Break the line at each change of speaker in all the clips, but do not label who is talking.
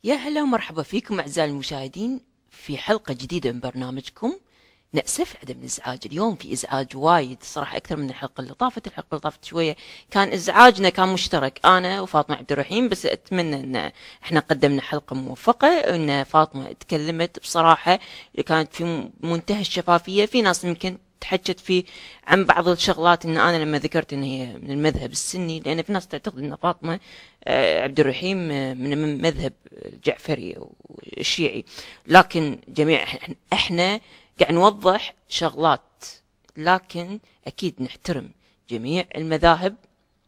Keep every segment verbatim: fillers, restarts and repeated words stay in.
يا هلا ومرحبا فيكم أعزائي المشاهدين في حلقة جديدة من برنامجكم. نأسف عدم الإزعاج، اليوم في إزعاج وايد صراحة أكثر من الحلقة اللي طافت. الحلقة اللي طافت شوية كان إزعاجنا كان مشترك أنا وفاطمة عبد الرحيم، بس أتمنى أن إحنا قدمنا حلقة موفقة، أن فاطمة تكلمت بصراحة كانت في منتهى الشفافية. في ناس يمكن تحكت في عن بعض الشغلات ان انا لما ذكرت ان هي من المذهب السني، لان في ناس تعتقد ان فاطمه عبد الرحيم من المذهب الجعفري والشيعي، لكن جميع احنا قاعد نوضح شغلات، لكن اكيد نحترم جميع المذاهب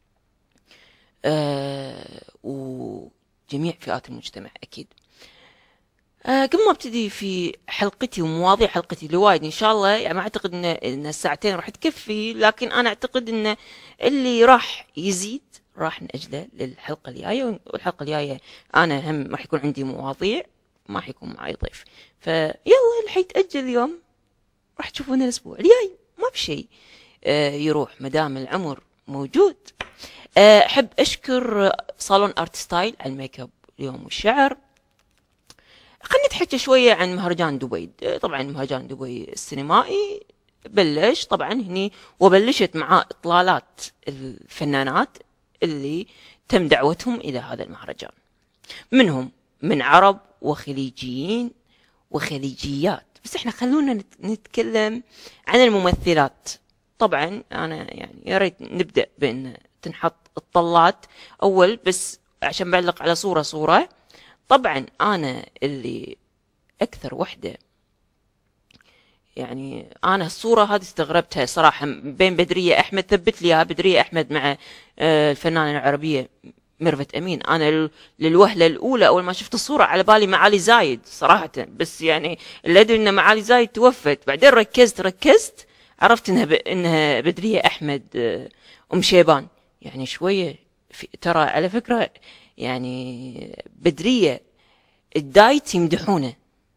وجميع فئات المجتمع اكيد. آه قبل ما ابتدي في حلقتي ومواضيع حلقتي اللي وايد ان شاء الله، يعني ما اعتقد ان, إن الساعتين راح تكفي، لكن انا اعتقد ان اللي راح يزيد راح نأجله للحلقه الجايه، والحلقه الجايه انا هم راح يكون عندي مواضيع، ما راح يكون معي ضيف، فيلا اللي حيتأجل اليوم راح تشوفون الاسبوع الجاي ما بشيء آه يروح مدام العمر موجود. آه احب اشكر صالون ارت ستايل على الميك اب اليوم والشعر. خلينا نتحكي شوية عن مهرجان دبي. طبعا مهرجان دبي السينمائي بلش طبعا هني، وبلشت معاه إطلالات الفنانات اللي تم دعوتهم إلى هذا المهرجان، منهم من عرب وخليجيين وخليجيات، بس احنا خلونا نتكلم عن الممثلات. طبعا أنا يعني يا ريت نبدأ بأن تنحط الطلات أول، بس عشان بعلق على صورة صورة. طبعا انا اللي اكثر وحده يعني انا الصوره هذه استغربتها صراحه بين بدريه احمد، ثبت لي بدريه احمد مع الفنانه العربيه ميرفت امين. انا للوهله الاولى اول ما شفت الصوره على بالي معالي زايد صراحه، بس يعني اللي ادري ان معالي زايد توفت، بعدين ركزت ركزت عرفت انها ب... انها بدريه احمد ام شيبان. يعني شويه في... ترى على فكره يعني بدرية الدايت يمدحونه،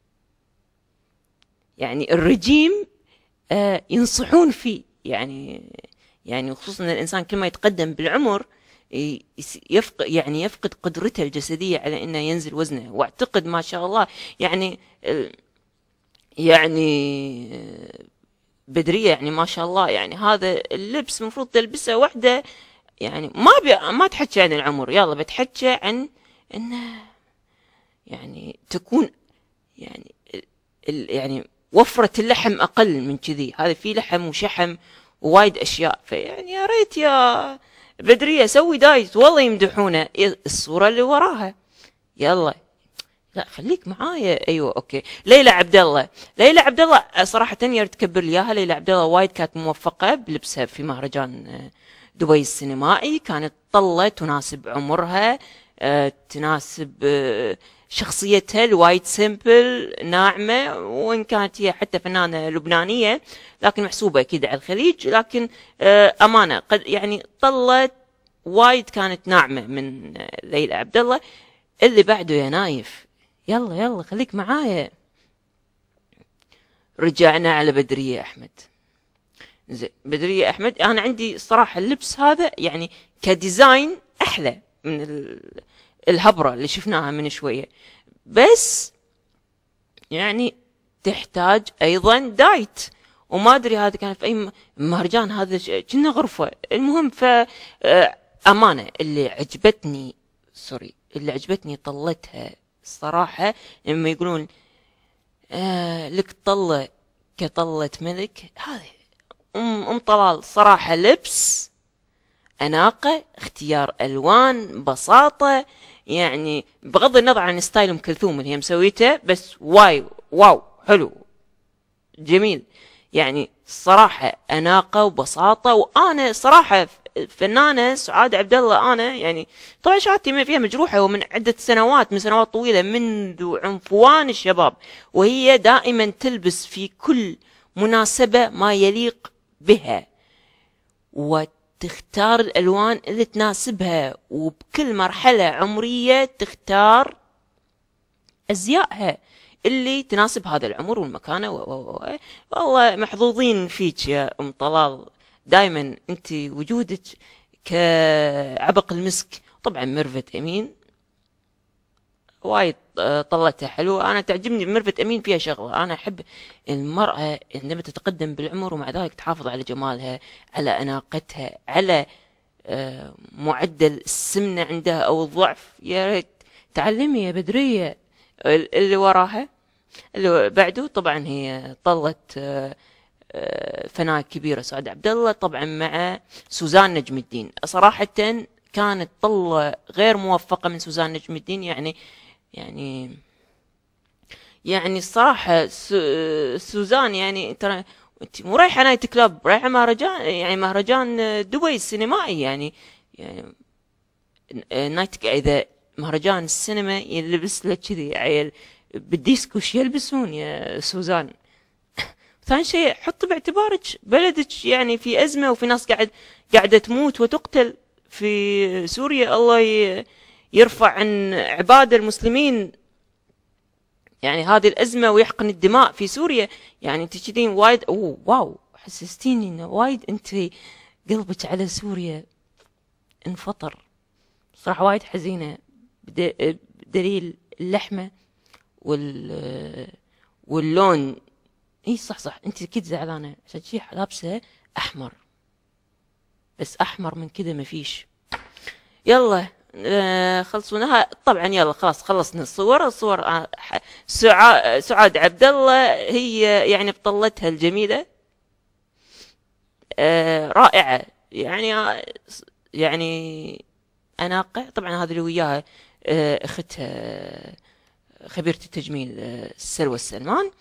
يعني الرجيم آه ينصحون فيه، يعني يعني خصوصا الانسان كل ما يتقدم بالعمر يفقد يعني يفقد قدرته الجسديه على انه ينزل وزنه. واعتقد ما شاء الله يعني يعني بدريه يعني ما شاء الله، يعني هذا اللبس المفروض تلبسه وحده، يعني ما بي ما تحكي عن العمر، يلا بتحكي عن انه يعني تكون يعني ال يعني وفرة اللحم اقل من كذي، هذا في لحم وشحم ووايد اشياء، فيعني يا ريت يا بدرية سوي دايت والله يمدحونه. الصورة اللي وراها يلا لا خليك معايا، ايوه اوكي. ليلى عبد الله، ليلى عبد الله صراحة يا ريت تكبر لي اياها. ليلى عبد الله وايد كانت موفقة بلبسها في مهرجان دبي السينمائي، كانت طلة تناسب عمرها، آه، تناسب آه، شخصيتها الوايد سيمبل ناعمة، وإن كانت هي حتى فنانة لبنانية لكن محسوبة أكيد على الخليج، لكن آه، أمانة قد يعني طلة وايد كانت ناعمة من آه، ليلى عبد الله. اللي بعده يا نايف يلا يلا خليك معايا. رجعنا على بدرية أحمد. زين بدرية أحمد أنا عندي الصراحة اللبس هذا يعني كديزاين أحلى من الهبرة اللي شفناها من شوية، بس يعني تحتاج أيضا دايت، وما أدري هذا كان في أي مهرجان، هذا كنا غرفة. المهم فأمانة اللي عجبتني سوري اللي عجبتني طلتها الصراحة لما يقولون آه لك طلة كطلة ملك، هذه أم, أم طلال صراحة لبس أناقة، اختيار ألوان، بساطة، يعني بغض النظر عن ستايل أم كلثوم اللي هي مسويته، بس واي واو حلو جميل، يعني صراحة أناقة وبساطة. وأنا صراحة فنانة سعاد عبد الله أنا يعني طبعا شهادتي فيها مجروحة ومن عدة سنوات، من سنوات طويلة منذ عنفوان الشباب، وهي دائما تلبس في كل مناسبة ما يليق بها وتختار الألوان اللي تناسبها، وبكل مرحلة عمرية تختار أزيائها اللي تناسب هذا العمر والمكانة. والله محظوظين فيك يا أم طلال، دائما أنت وجودك كعبق المسك. طبعا ميرفت أمين وايد آه، طلتها حلوة. أنا تعجبني ميرفت أمين فيها شغلة، أنا أحب المرأة عندما تتقدم بالعمر ومع ذلك تحافظ على جمالها، على أناقتها، على آه، معدل السمنة عندها أو الضعف. يا ريت تعلمي يا بدرية. اللي وراها اللي بعده طبعا هي طلت آه، آه، فنانة كبيرة سعاد عبد الله، طبعا مع سوزان نجم الدين. صراحة كانت طلة غير موفقة من سوزان نجم الدين، يعني يعني يعني الصراحة سوزان يعني ترى انت مو رايحة نايت كلاب، رايحة مهرجان، يعني مهرجان دبي السينمائي، يعني يعني نايت اذا مهرجان السينما يلبس لك كذي عيل بالديسكو وش يلبسون يا سوزان. ثاني شيء حط باعتبارك بلدك يعني في أزمة، وفي ناس قاعد قاعدة تموت وتقتل في سوريا. الله يرفع عن عباد المسلمين يعني هذه الأزمة ويحقن الدماء في سوريا. يعني انت كذين وايد أوه واو، حسستيني انه وايد انت قلبك على سوريا انفطر. صراحة وايد حزينة، بدليل اللحمة وال واللون. اي صح صح، انت كد زعلانة عشان شي لابسة احمر، بس احمر من كذا مفيش. يلا آه خلصونها طبعا. يلا خلاص خلصنا الصور. الصور آه سعاد سعاد عبد الله هي يعني بطلتها الجميلة آه رائعة، يعني آه يعني اناقة. طبعا هذه اللي وياها آه اختها خبيرة التجميل آه سلوى السلمان.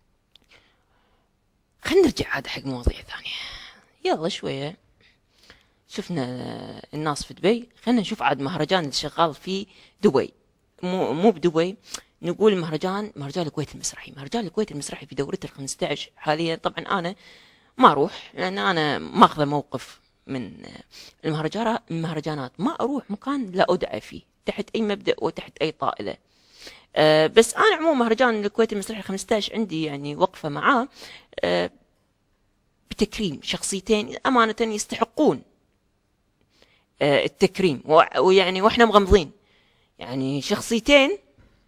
خلينا نرجع عاد حق مواضيع ثانية. يلا شوية شفنا الناس في دبي، خلينا نشوف عاد مهرجان اللي شغال في دبي، مو مو بدبي، نقول مهرجان مهرجان الكويت المسرحي. مهرجان الكويت المسرحي في دورته الخمسة عشر حاليا. طبعا انا ما اروح لان انا ماخذه موقف من المهرجانات المهرجانات ما اروح مكان لا ادعى فيه تحت اي مبدأ وتحت اي طائلة. أه بس انا عموما مهرجان الكويت المسرحي خمسة عشر عندي يعني وقفة معاه أه بتكريم شخصيتين امانة يستحقون أه التكريم، ويعني واحنا مغمضين. يعني شخصيتين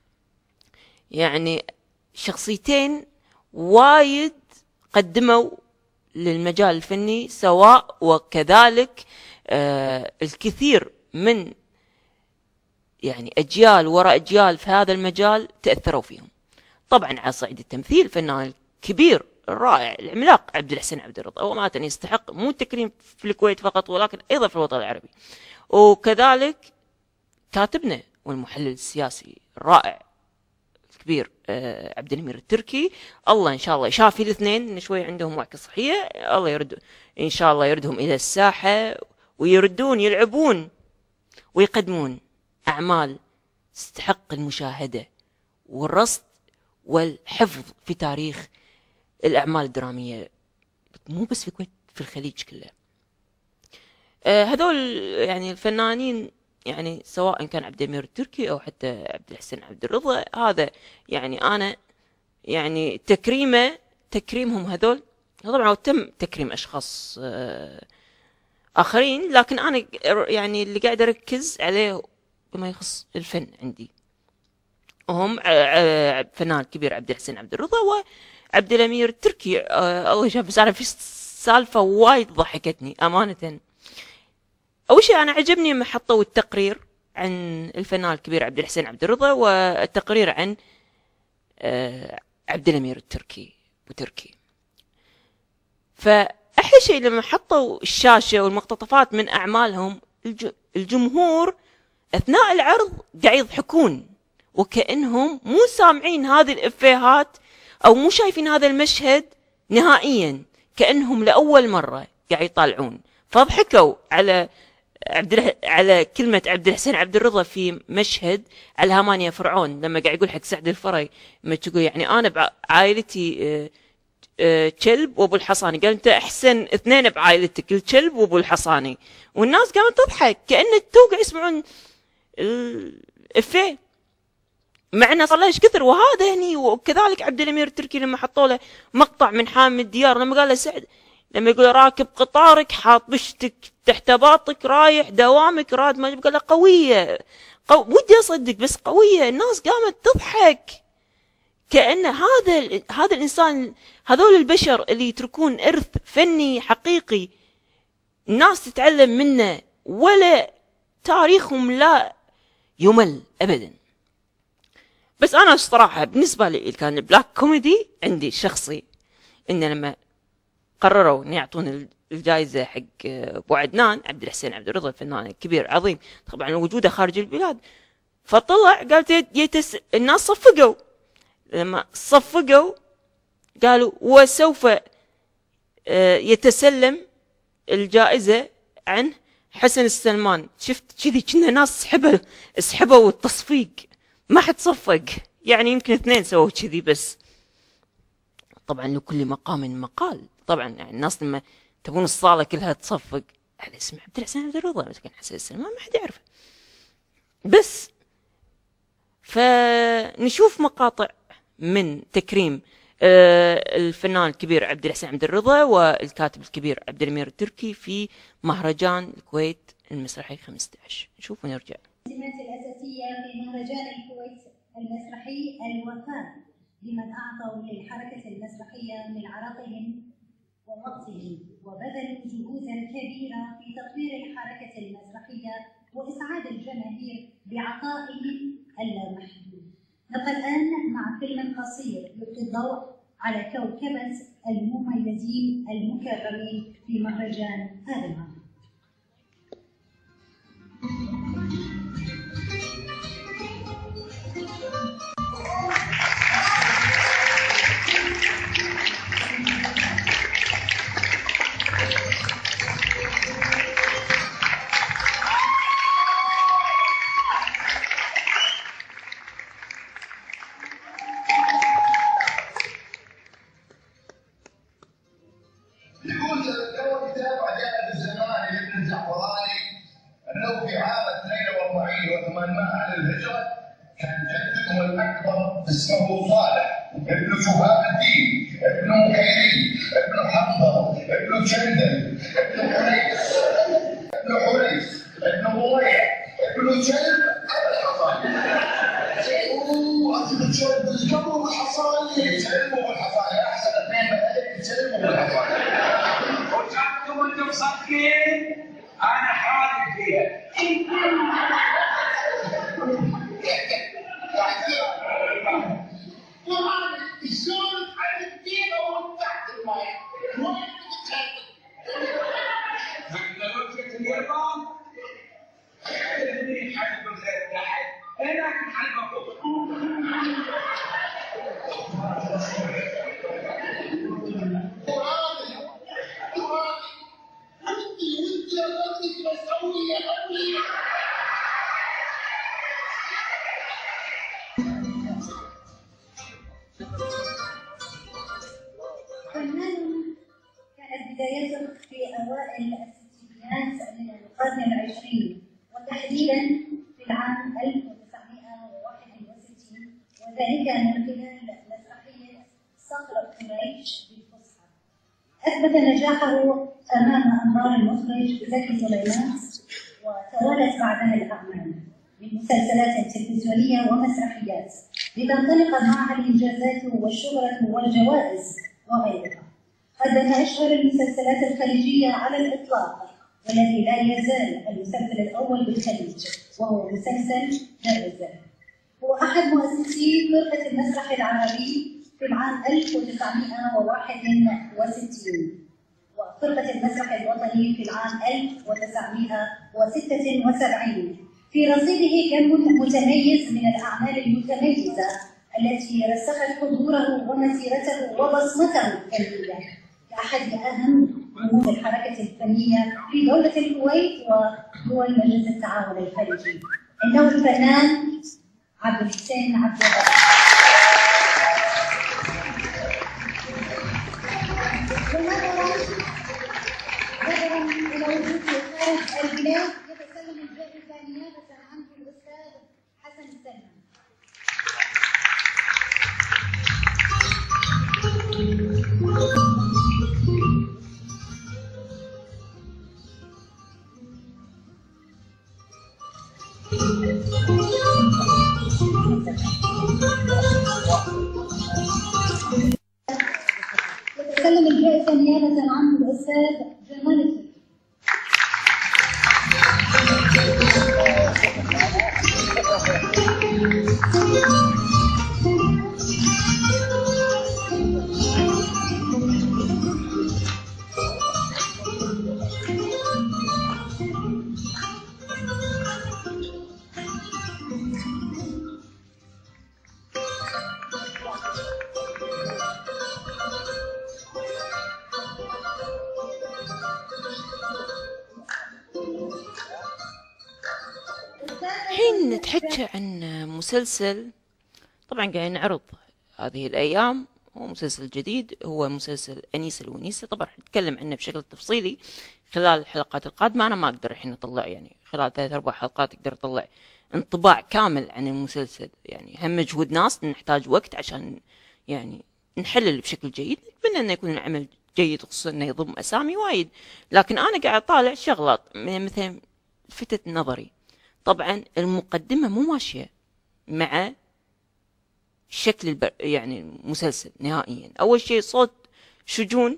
يعني شخصيتين وايد قدموا للمجال الفني، سواء وكذلك آه الكثير من يعني أجيال وراء أجيال في هذا المجال تأثروا فيهم. طبعا على صعيد التمثيل الفنان الكبير الرائع العملاق عبد الحسين عبد الرضا، وما يستحق مو تكريم في الكويت فقط ولكن أيضا في الوطن العربي. وكذلك كاتبنا والمحلل السياسي الرائع كبير آه عبد الأمير التركي. الله ان شاء الله يشافي الاثنين، شوي عندهم وعكة صحية، الله يرد ان شاء الله يردهم الى الساحة ويردون يلعبون ويقدمون اعمال تستحق المشاهدة والرصد والحفظ في تاريخ الاعمال الدرامية، مو بس في الكويت، في الخليج كله. آه هذول يعني الفنانين، يعني سواء كان عبد الأمير التركي او حتى عبد الحسين عبد الرضا، هذا يعني انا يعني تكريمه تكريمهم هذول. طبعا تم تكريم اشخاص اخرين، لكن انا يعني اللي قاعد اركز عليه بما يخص الفن عندي وهم فنان كبير عبد الحسين عبد الرضا وعبد الأمير التركي. الله يشافي. بس انا في سالفه وايد ضحكتني امانه. أول شيء أنا عجبني لما حطوا التقرير عن الفنان الكبير عبد الحسين عبد الرضا والتقرير عن عبد الأمير التركي وتركي. فأحلى شيء لما حطوا الشاشة والمقتطفات من أعمالهم، الجمهور أثناء العرض قاعد يضحكون وكأنهم مو سامعين هذه الإفيهات أو مو شايفين هذا المشهد نهائيا، كأنهم لأول مرة قاعد يطالعون. فضحكوا على عبد على كلمة عبد الحسين عبد الرضا في مشهد على هامان يا فرعون، لما قاعد يقول حق سعد الفري ما تقول يعني أنا بعائلتي كلب وأبو الحصاني، قال أنت أحسن اثنين بعائلتك، الكلب وأبو الحصاني. والناس قامت تضحك كأن التو قاعد يسمعون الإفيه، مع انه صار له ايش كثر. وهذا هني. وكذلك عبد الأمير التركي لما حطوا له مقطع من حامد الديار، لما قال له سعد، لما يقول راكب قطارك حاط بشتك تحت باطك رايح دوامك راد ما قال له قويه قو... ودي اصدق بس قويه، الناس قامت تضحك كأن هذا هذا الانسان، هذول البشر اللي يتركون ارث فني حقيقي الناس تتعلم منه، ولا تاريخهم لا يمل ابدا. بس انا الصراحه بالنسبه لي كان البلاك كوميدي عندي شخصي، ان لما قرروا ان يعطون الجائزه حق ابو عدنان عبد الحسين عبد الرضا، الفنان الكبير عظيم طبعا وجوده خارج البلاد، فطلع قالت يتس... الناس صفقوا، لما صفقوا قالوا وسوف يتسلم الجائزه عن حسن السلمان. شفت كذي كنا ناس سحبوا سحبوا التصفيق، ما حد صفق، يعني يمكن اثنين سووا كذي بس. طبعا لكل مقام مقال، طبعا يعني الناس لما تبون الصاله كلها تصفق على اسم عبد الحسين عبد الرضا، بس كان حسن السلمان ما حد يعرفه. بس فنشوف مقاطع من تكريم الفنان الكبير عبد الحسين عبد الرضا والكاتب الكبير عبد الأمير التركي في مهرجان الكويت المسرحي خمسة عشر. نشوف ونرجع.
السمات الأساسية في مهرجان الكويت المسرحي الوفاء لمن أعطوا للحركة المسرحية من عرقهم ووقتهم، وبذلوا جهودا كبيرة في تطوير الحركة المسرحية وإسعاد الجماهير بعطائهم اللامحدود. نبقى الآن مع فيلم قصير يلقي الضوء على كوكبة المميزين المكرمين في مهرجان هذا العام.
أنه في عام اثنين وأربعين وثمانمائة على الهجرة كان جدكم الأكبر اسمه صالح ابن شهاب الدين ابن مكيري ابن حنظل ابن جندل ابن حريث ابن حريث ابن ضويع ابن جلب أبو الحصان. أوه أنت بتجلب الجبر والحصان؟ جلب والحصان أحسن اثنين بألف، جلب والحصان.
وجدتم أنتم مصدقين؟ أنا حاضر فيها.
طبعا الشغل عن الدين وتحت الماء. وين بتتحدث؟
عندنا وجهة اليابان. اللي حلب الخير تحت، هناك حلب فوق.
ترابي ترابي ودي ودي أغطيك مسوية قبلي.
فنان كانت بدايته في أوائل الستينات من القرن العشرين، وتحديدا في العام ألف وتسعمائة وواحد وستين، وذلك من خلال مسرحية صقر قريش بالفصحى. أثبت نجاحه أمام أنظار المخرج زكي سليمان، وتوالت بعدها الأعمال من مسلسلات تلفزيونية ومسرحيات لتنطلق معها الإنجازات والشهرة والجوائز وغيرها. قدم أشهر المسلسلات الخليجية على الإطلاق، والذي لا يزال المسلسل الأول بالخليج وهو مسلسل درب الزهر. هو أحد مؤسسي فرقة المسرح العربي في العام ألف وتسعمائة وواحد وستين، وفرقة المسرح الوطني في العام ألف وتسعمائة وستة وسبعين. في رصيده كم متميز من الأعمال المتميزة التي رسخت حضوره ومسيرته وبصمته الفنية كأحد أهم رموز الحركة الفنية في دولة الكويت ودول مجلس التعاون الخليجي. إنه الفنان عبد الحسين عبد الرضا. نظرا إلى وجوده خارج البلاد يتسلم الجائزة نيابة عنه الأستاذ حسن السلمان. Thank you. يتسلم الجائزة نيابة عن الأستاذ جمال الفكري.
الحين نتحكى عن مسلسل طبعا قاعد نعرض هذه الأيام، هو مسلسل جديد، هو مسلسل أنيسة الونيسة. طبعا نتكلم عنه بشكل تفصيلي خلال الحلقات القادمة. أنا ما أقدر الحين أطلع يعني خلال ثلاث أربع حلقات أقدر أطلع انطباع كامل عن المسلسل، يعني هم مجهود ناس، نحتاج وقت عشان يعني نحلل بشكل جيد. نتمنى أنه يكون العمل جيد، خصوصا أنه يضم أسامي وايد. لكن أنا قاعد أطالع شغلات مثلا لفتت نظري. طبعا المقدمة مو ماشية مع شكل البر... يعني المسلسل نهائيا. أول شيء صوت شجون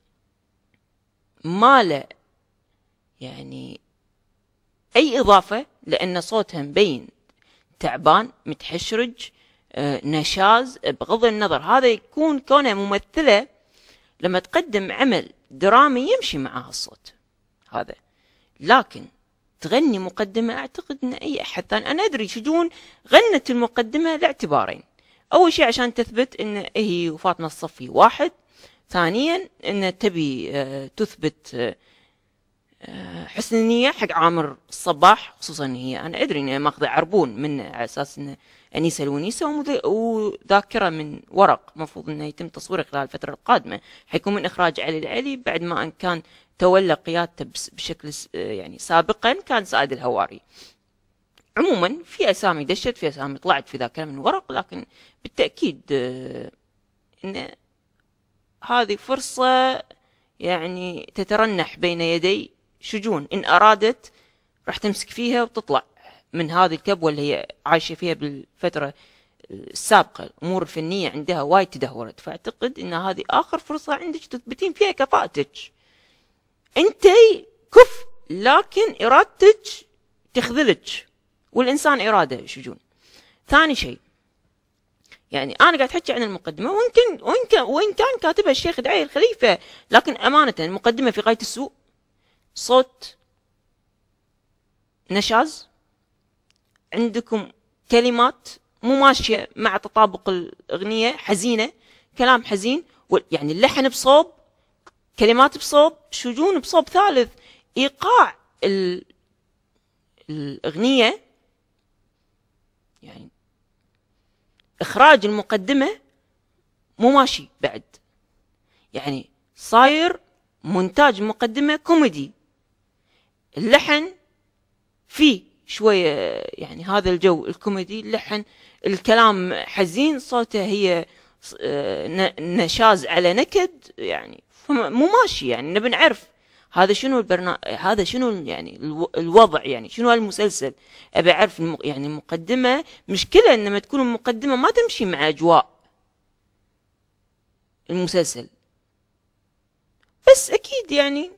ما له يعني أي إضافة، لأن صوتها مبين تعبان متحشرج آه، نشاز. بغض النظر هذا يكون كونها ممثلة لما تقدم عمل درامي يمشي معها الصوت هذا، لكن تغني مقدمة أعتقد أن أي أحد ثاني. أنا أدري شجون غنت المقدمة لاعتبارين. أول شيء عشان تثبت أن هي وفاطمة الصفي واحد، ثانيا أن تبي تثبت حسن النية حق عامر الصباح، خصوصا هي أنا أدري أنها ماخذة عربون منه على أساس أنه أنيسة الونيسة وذاكرة من ورق، مفروض أنه يتم تصويره خلال الفترة القادمة، حيكون من إخراج علي العلي بعد ما أن كان تولى قيادته بشكل يعني سابقا كان سعد الهواري. عموما في أسامي دشت، في أسامي طلعت في ذاكرة من ورق، لكن بالتأكيد أن هذه فرصة يعني تترنح بين يدي شجون، إن أرادت راح تمسك فيها وتطلع من هذه الكبوة اللي هي عايشة فيها بالفترة السابقة. الأمور الفنية عندها وايد تدهورت، فأعتقد أن هذه آخر فرصة عندك تثبتين فيها كفاءتك. أنتي كف، لكن إرادتك تخذلك، والإنسان إرادة شجون. ثاني شيء يعني أنا قاعد أحكي عن المقدمة، وإن كان وإن كان وإن كان كاتبها الشيخ دعي الخليفة، لكن أمانة المقدمة في غاية السوء. صوت نشاز، عندكم كلمات مو ماشية مع تطابق الأغنية، حزينة، كلام حزين، يعني اللحن بصوب، كلمات بصوب، شجون بصوب ثالث. إيقاع الأغنية يعني إخراج المقدمة مو ماشي بعد، يعني صاير مونتاج مقدمة كوميدي، اللحن فيه شوية يعني هذا الجو الكوميدي، اللحن الكلام حزين، صوته هي نشاز على نكد، يعني مو ماشي. يعني نبي نعرف هذا شنو البرنامج، هذا شنو يعني الوضع، يعني شنو هالمسلسل. ابي اعرف المق... يعني المقدمه مشكله ان لما تكون المقدمه ما تمشي مع اجواء المسلسل. بس اكيد يعني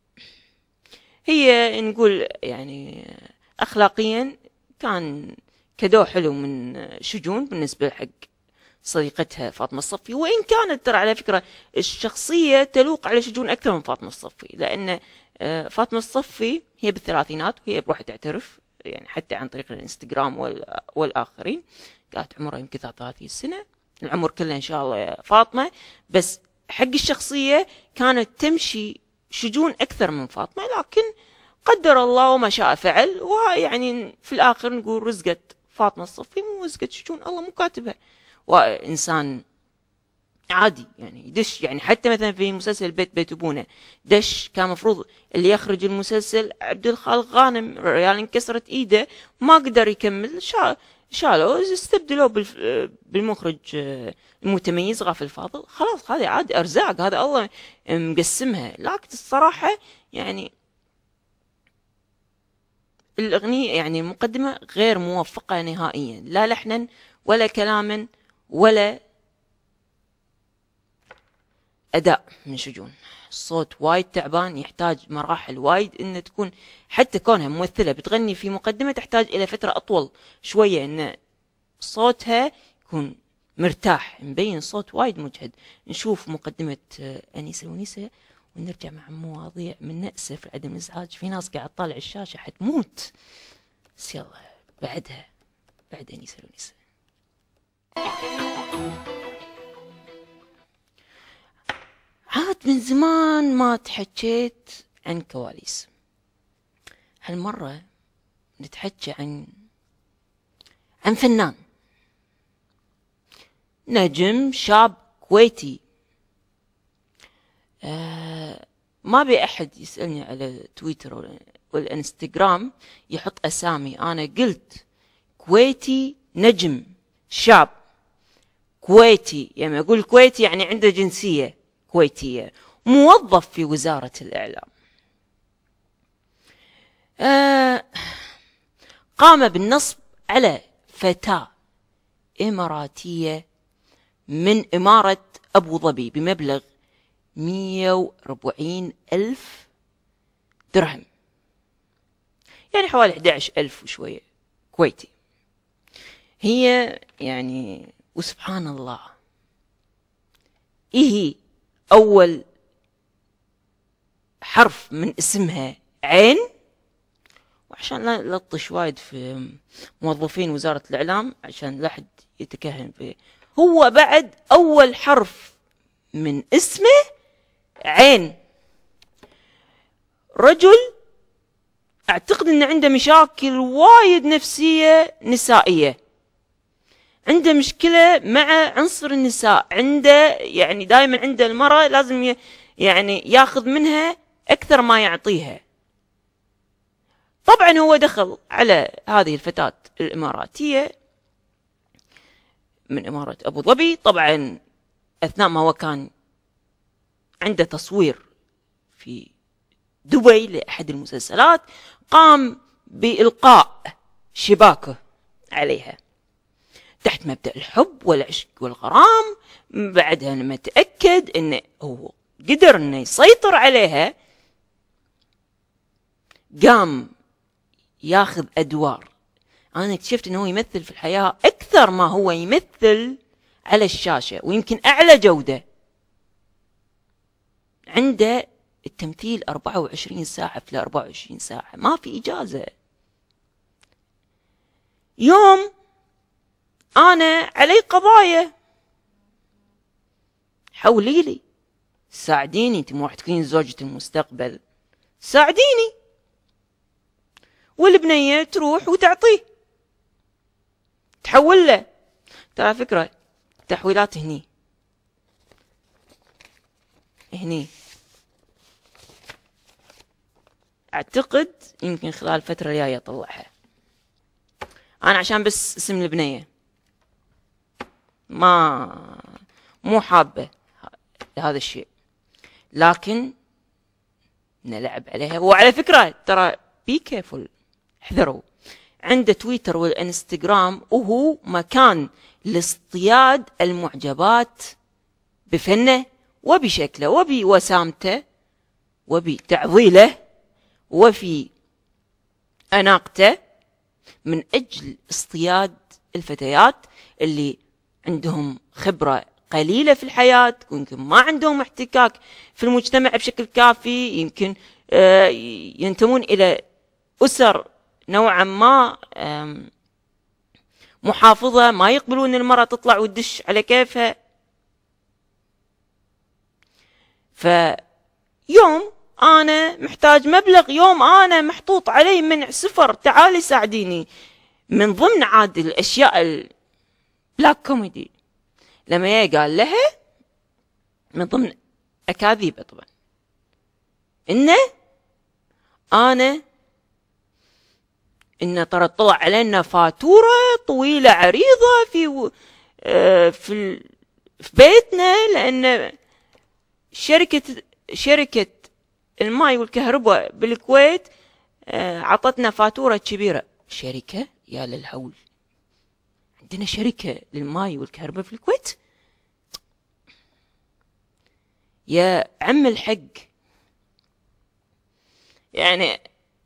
هي نقول يعني اخلاقيا كان كدو حلو من شجون بالنسبه حق صديقتها فاطمة الصفي، وإن كانت ترى على فكرة الشخصية تلوق على شجون أكثر من فاطمة الصفي، لأن فاطمة الصفي هي بالثلاثينات وهي بروحها تعترف يعني حتى عن طريق الانستغرام والآخرين، قالت عمرها يمكن ثلاثة وثلاثين سنة، العمر كله إن شاء الله يا فاطمة. بس حق الشخصية كانت تمشي شجون أكثر من فاطمة، لكن قدر الله وما شاء فعل، ويعني في الآخر نقول رزقت فاطمة الصفي مو رزقت شجون، الله مو كاتبها. وإنسان عادي يعني يدش، يعني حتى مثلا في مسلسل بيت بيت أبونا دش، كان مفروض اللي يخرج المسلسل عبد الخالق غانم، ريال انكسرت ايده ما قدر يكمل، شالوا استبدلوه بالمخرج المتميز غافل الفاضل. خلاص هذه عادي أرزاق، هذا الله مقسمها. لكن الصراحة يعني الأغنية يعني المقدمة غير موفقة نهائيا، لا لحنا ولا كلاما ولا أداء من شجون. الصوت وايد تعبان، يحتاج مراحل وايد إن تكون، حتى كونها ممثلة بتغني في مقدمة تحتاج إلى فترة أطول شوية إن صوتها يكون مرتاح، مبين صوت وايد مجهد. نشوف مقدمة أنيسة ونيسة ونرجع مع مواضيع. من نأسف لعدم الإزعاج، في ناس قاعد تطالع الشاشة حتموت، بس يلا بعدها بعد أنيسة ونيسة. عاد من زمان ما تحكيت عن كواليس، هالمرة نتحكي عن عن فنان، نجم شاب كويتي. آه ما بي أحد يسألني على تويتر والإنستغرام يحط أسامي، أنا قلت كويتي، نجم شاب كويتي، يعني أقول كويتي يعني عنده جنسية كويتية، موظف في وزارة الإعلام. آه قام بالنصب على فتاة إماراتية من إمارة أبو ظبي بمبلغ مية وأربعين ألف درهم، يعني حوالي أحد عشر ألف وشوية كويتي. هي يعني وسبحان الله إيه أول حرف من اسمها عين، وعشان لا لطش وايد في موظفين وزارة الإعلام عشان لا حد يتكهن به، هو بعد أول حرف من اسمه عين. رجل أعتقد أنه عنده مشاكل وايد نفسية نسائية، عنده مشكلة مع عنصر النساء، عنده يعني دائما عنده المرأة لازم يعني ياخذ منها أكثر ما يعطيها. طبعا هو دخل على هذه الفتاة الإماراتية من إمارة أبو ظبي، طبعا أثناء ما هو كان عنده تصوير في دبي لأحد المسلسلات قام بإلقاء شباكه عليها تحت مبدأ الحب والعشق والغرام. بعدها لما تأكد أنه هو قدر أنه يسيطر عليها قام ياخذ أدوار. أنا اكتشفت أنه هو يمثل في الحياة أكثر ما هو يمثل على الشاشة، ويمكن أعلى جودة. عنده التمثيل أربعة وعشرين ساعة في أربعة وعشرين ساعة، ما في إجازة. يوم أنا علي قضايا، حولي لي ساعديني، انت مو راح تكونين زوجة المستقبل، ساعديني. والبنية تروح وتعطيه، تحول له. ترى فكرة تحويلات هني هني اعتقد يمكن خلال الفترة الجاية اطلعها. انا عشان بس اسم البنية ما مو حابة هذا الشيء، لكن نلعب عليها. وعلى فكرة ترى بي كيفول، احذروا، عنده تويتر والانستغرام وهو مكان لاصطياد المعجبات بفنه وبشكله وبوسامته وبتعضيله وفي أناقته، من أجل اصطياد الفتيات اللي عندهم خبرة قليلة في الحياة، يمكن ما عندهم احتكاك في المجتمع بشكل كافي، يمكن ينتمون إلى أسر نوعا ما محافظة، ما يقبلون المرأة تطلع وتدش على كيفها. فيوم أنا محتاج مبلغ، يوم أنا محطوط علي منع سفر، تعالي ساعديني. من ضمن عاد الأشياء البلاك كوميدي لما قال لها من ضمن أكاذيبه طبعا إنه أنا إنه ترى طلع علينا فاتورة طويلة عريضة في في في بيتنا، لأن شركة شركة الماء والكهرباء بالكويت عطتنا فاتورة كبيرة. شركة يا للهول، عندنا شركة للماي والكهرباء في الكويت. يا عم الحق، يعني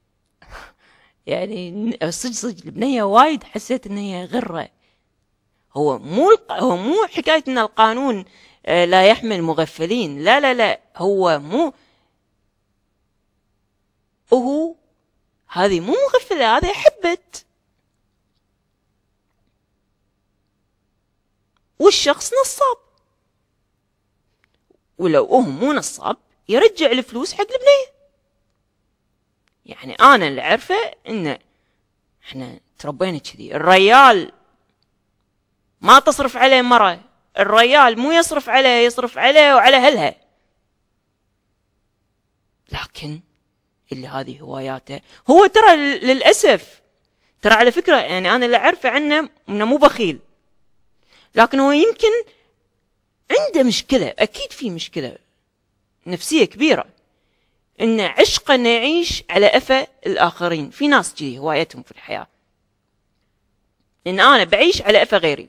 يعني صدق صدق البنية وايد حسيت ان هي غرة. هو مو الق... هو مو حكاية ان القانون لا يحمل مغفلين، لا لا لا، هو مو وهو هذه مو مغفلة، هذه حبت والشخص نصاب، ولو هو مو نصاب يرجع الفلوس حق البنية. يعني انا اللي عارفه ان احنا تربينا كذي، الريال ما تصرف عليه مرة، الريال مو يصرف عليه، يصرف عليه وعلى اهلها. لكن اللي هذه هواياته هو ترى للاسف، ترى على فكره يعني انا اللي اعرفه عنه انه مو بخيل، لكن هو يمكن عنده مشكله، اكيد في مشكله نفسيه كبيره، ان عشقه انه يعيش على قفا الاخرين. في ناس كذي هوايتهم في الحياه ان انا بعيش على قفا غيري،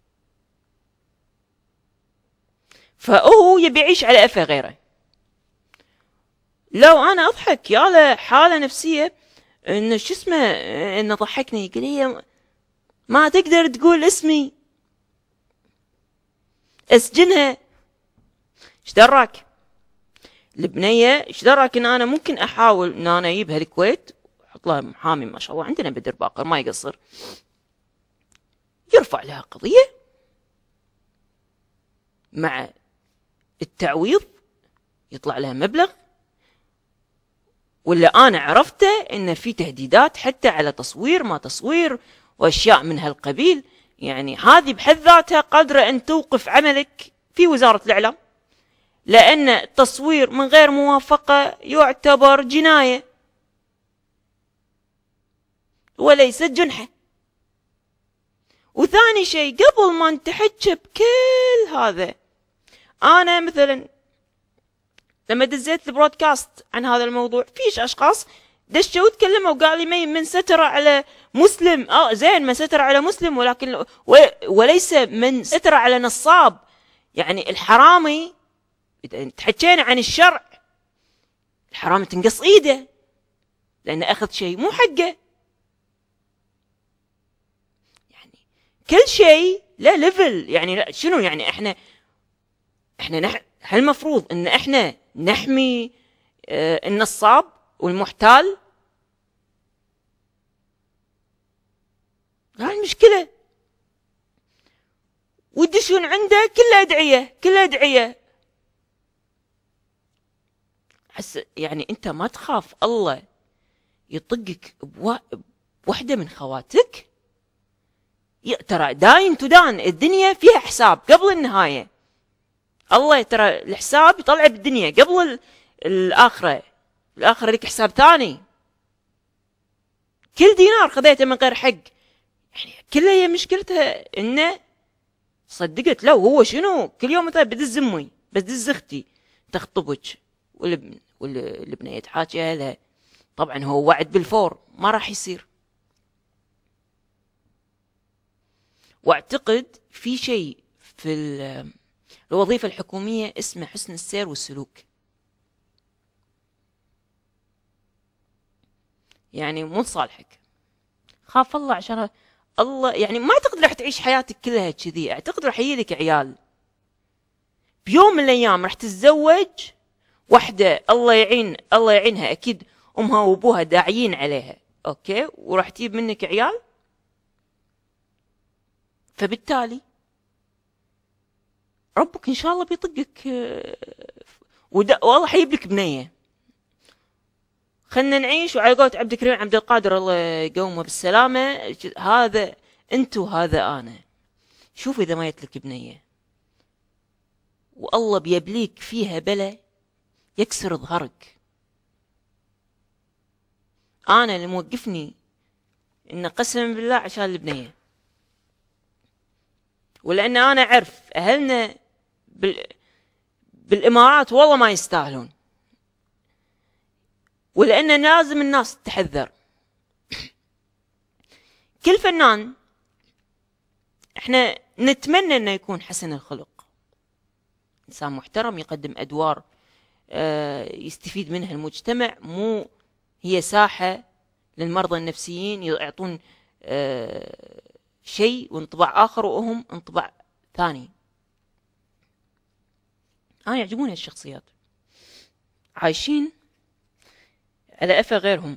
فهو يبي يعيش على قفا غيره. لو انا اضحك يا له حاله نفسيه انه شو اسمه، انه ضحكني يقول لي ما تقدر تقول اسمي اسجنها. ايش دراك البنيه، ايش دراك ان انا ممكن احاول ان انا اجيبها الكويت واحط لها محامي، ما شاء الله عندنا بدر باقر ما يقصر، يرفع لها قضيه مع التعويض يطلع لها مبلغ. ولا انا عرفته ان في تهديدات حتى على تصوير ما تصوير واشياء من هالقبيل، يعني هذه بحد ذاتها قادره ان توقف عملك في وزاره الاعلام، لان التصوير من غير موافقه يعتبر جنايه وليست جنحه. وثاني شيء قبل ما نتحكى بكل هذا، انا مثلا لما دزيت البرودكاست عن هذا الموضوع فيش اشخاص دشوا وتكلموا وقال لي مين من ستر على مسلم، اه زين من ستر على مسلم، ولكن وليس من ستر على نصاب. يعني الحرامي اذا تحكينا عن الشرع، الحرامي تنقص ايده لانه اخذ شيء مو حقه. يعني كل شيء له ليفل، يعني لا شنو يعني احنا احنا نح... هل المفروض ان احنا نحمي اه النصاب والمحتال؟ لا المشكلة والدشون عنده كله ادعية كله ادعية. حس يعني انت ما تخاف الله يطقك بوا... بوحدة من خواتك؟ ترى داين تدان، الدنيا فيها حساب قبل النهاية. الله ترى الحساب يطلع بالدنيا قبل الآخرة، الآخرة لك حساب ثاني. كل دينار خذيته من غير حق، يعني كلها هي مشكلتها انه صدقت لو هو شنو كل يوم مثلا بدز امي بدز اختي تخطبك والابن والابنه يتحاكي لها، طبعا هو وعد بالفور ما راح يصير. واعتقد في شيء في الوظيفة الحكومية اسمه حسن السير والسلوك. يعني مو لصالحك، خاف الله عشان الله، يعني ما اعتقد راح تعيش حياتك كلها كذي، اعتقد راح يجيلك عيال بيوم من الايام، راح تتزوج وحده الله يعين الله يعينها، اكيد امها وابوها داعيين عليها، اوكي، وراح تجيب منك عيال. فبالتالي ربك ان شاء الله بيطقك والله حيجيب لك بنيه. خلنا نعيش وعلى قولة عبد الكريم عبد القادر الله يقومه بالسلامه، هذا انت وهذا انا. شوف اذا ما جت لك بنيه والله بيبليك فيها بلا يكسر ظهرك. انا اللي موقفني ان قسما بالله عشان البنيه، ولان انا اعرف اهلنا بال... بالامارات والله ما يستاهلون، ولان لازم الناس تحذر. كل فنان احنا نتمنى انه يكون حسن الخلق، انسان محترم يقدم ادوار يستفيد منها المجتمع، مو هي ساحة للمرضى النفسيين يعطون شيء وانطباع آخر وهم انطباع ثاني. أنا يعجبوني الشخصيات عايشين على أفا غيرهم،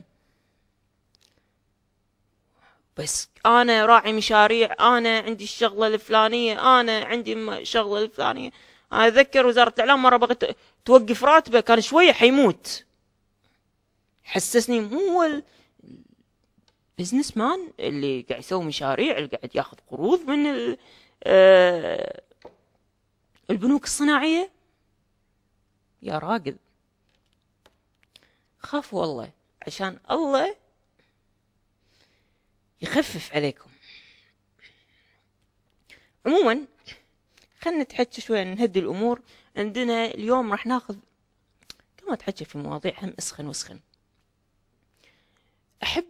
بس أنا راعي مشاريع، أنا عندي الشغلة الفلانية، أنا عندي الشغلة الفلانية. أنا أذكر وزارة الإعلام مرة بغت توقف راتبه، كان شوية حيموت، حسسني مو هو البزنس مان اللي قاعد يسوي مشاريع، اللي قاعد ياخذ قروض من البنوك الصناعية. يا راجل خافوا والله، عشان الله يخفف عليكم. عموما خلنا نتحكي شوية، نهدي الأمور. عندنا اليوم راح ناخذ كما تحكي في مواضيع هم اسخن واسخن. أحب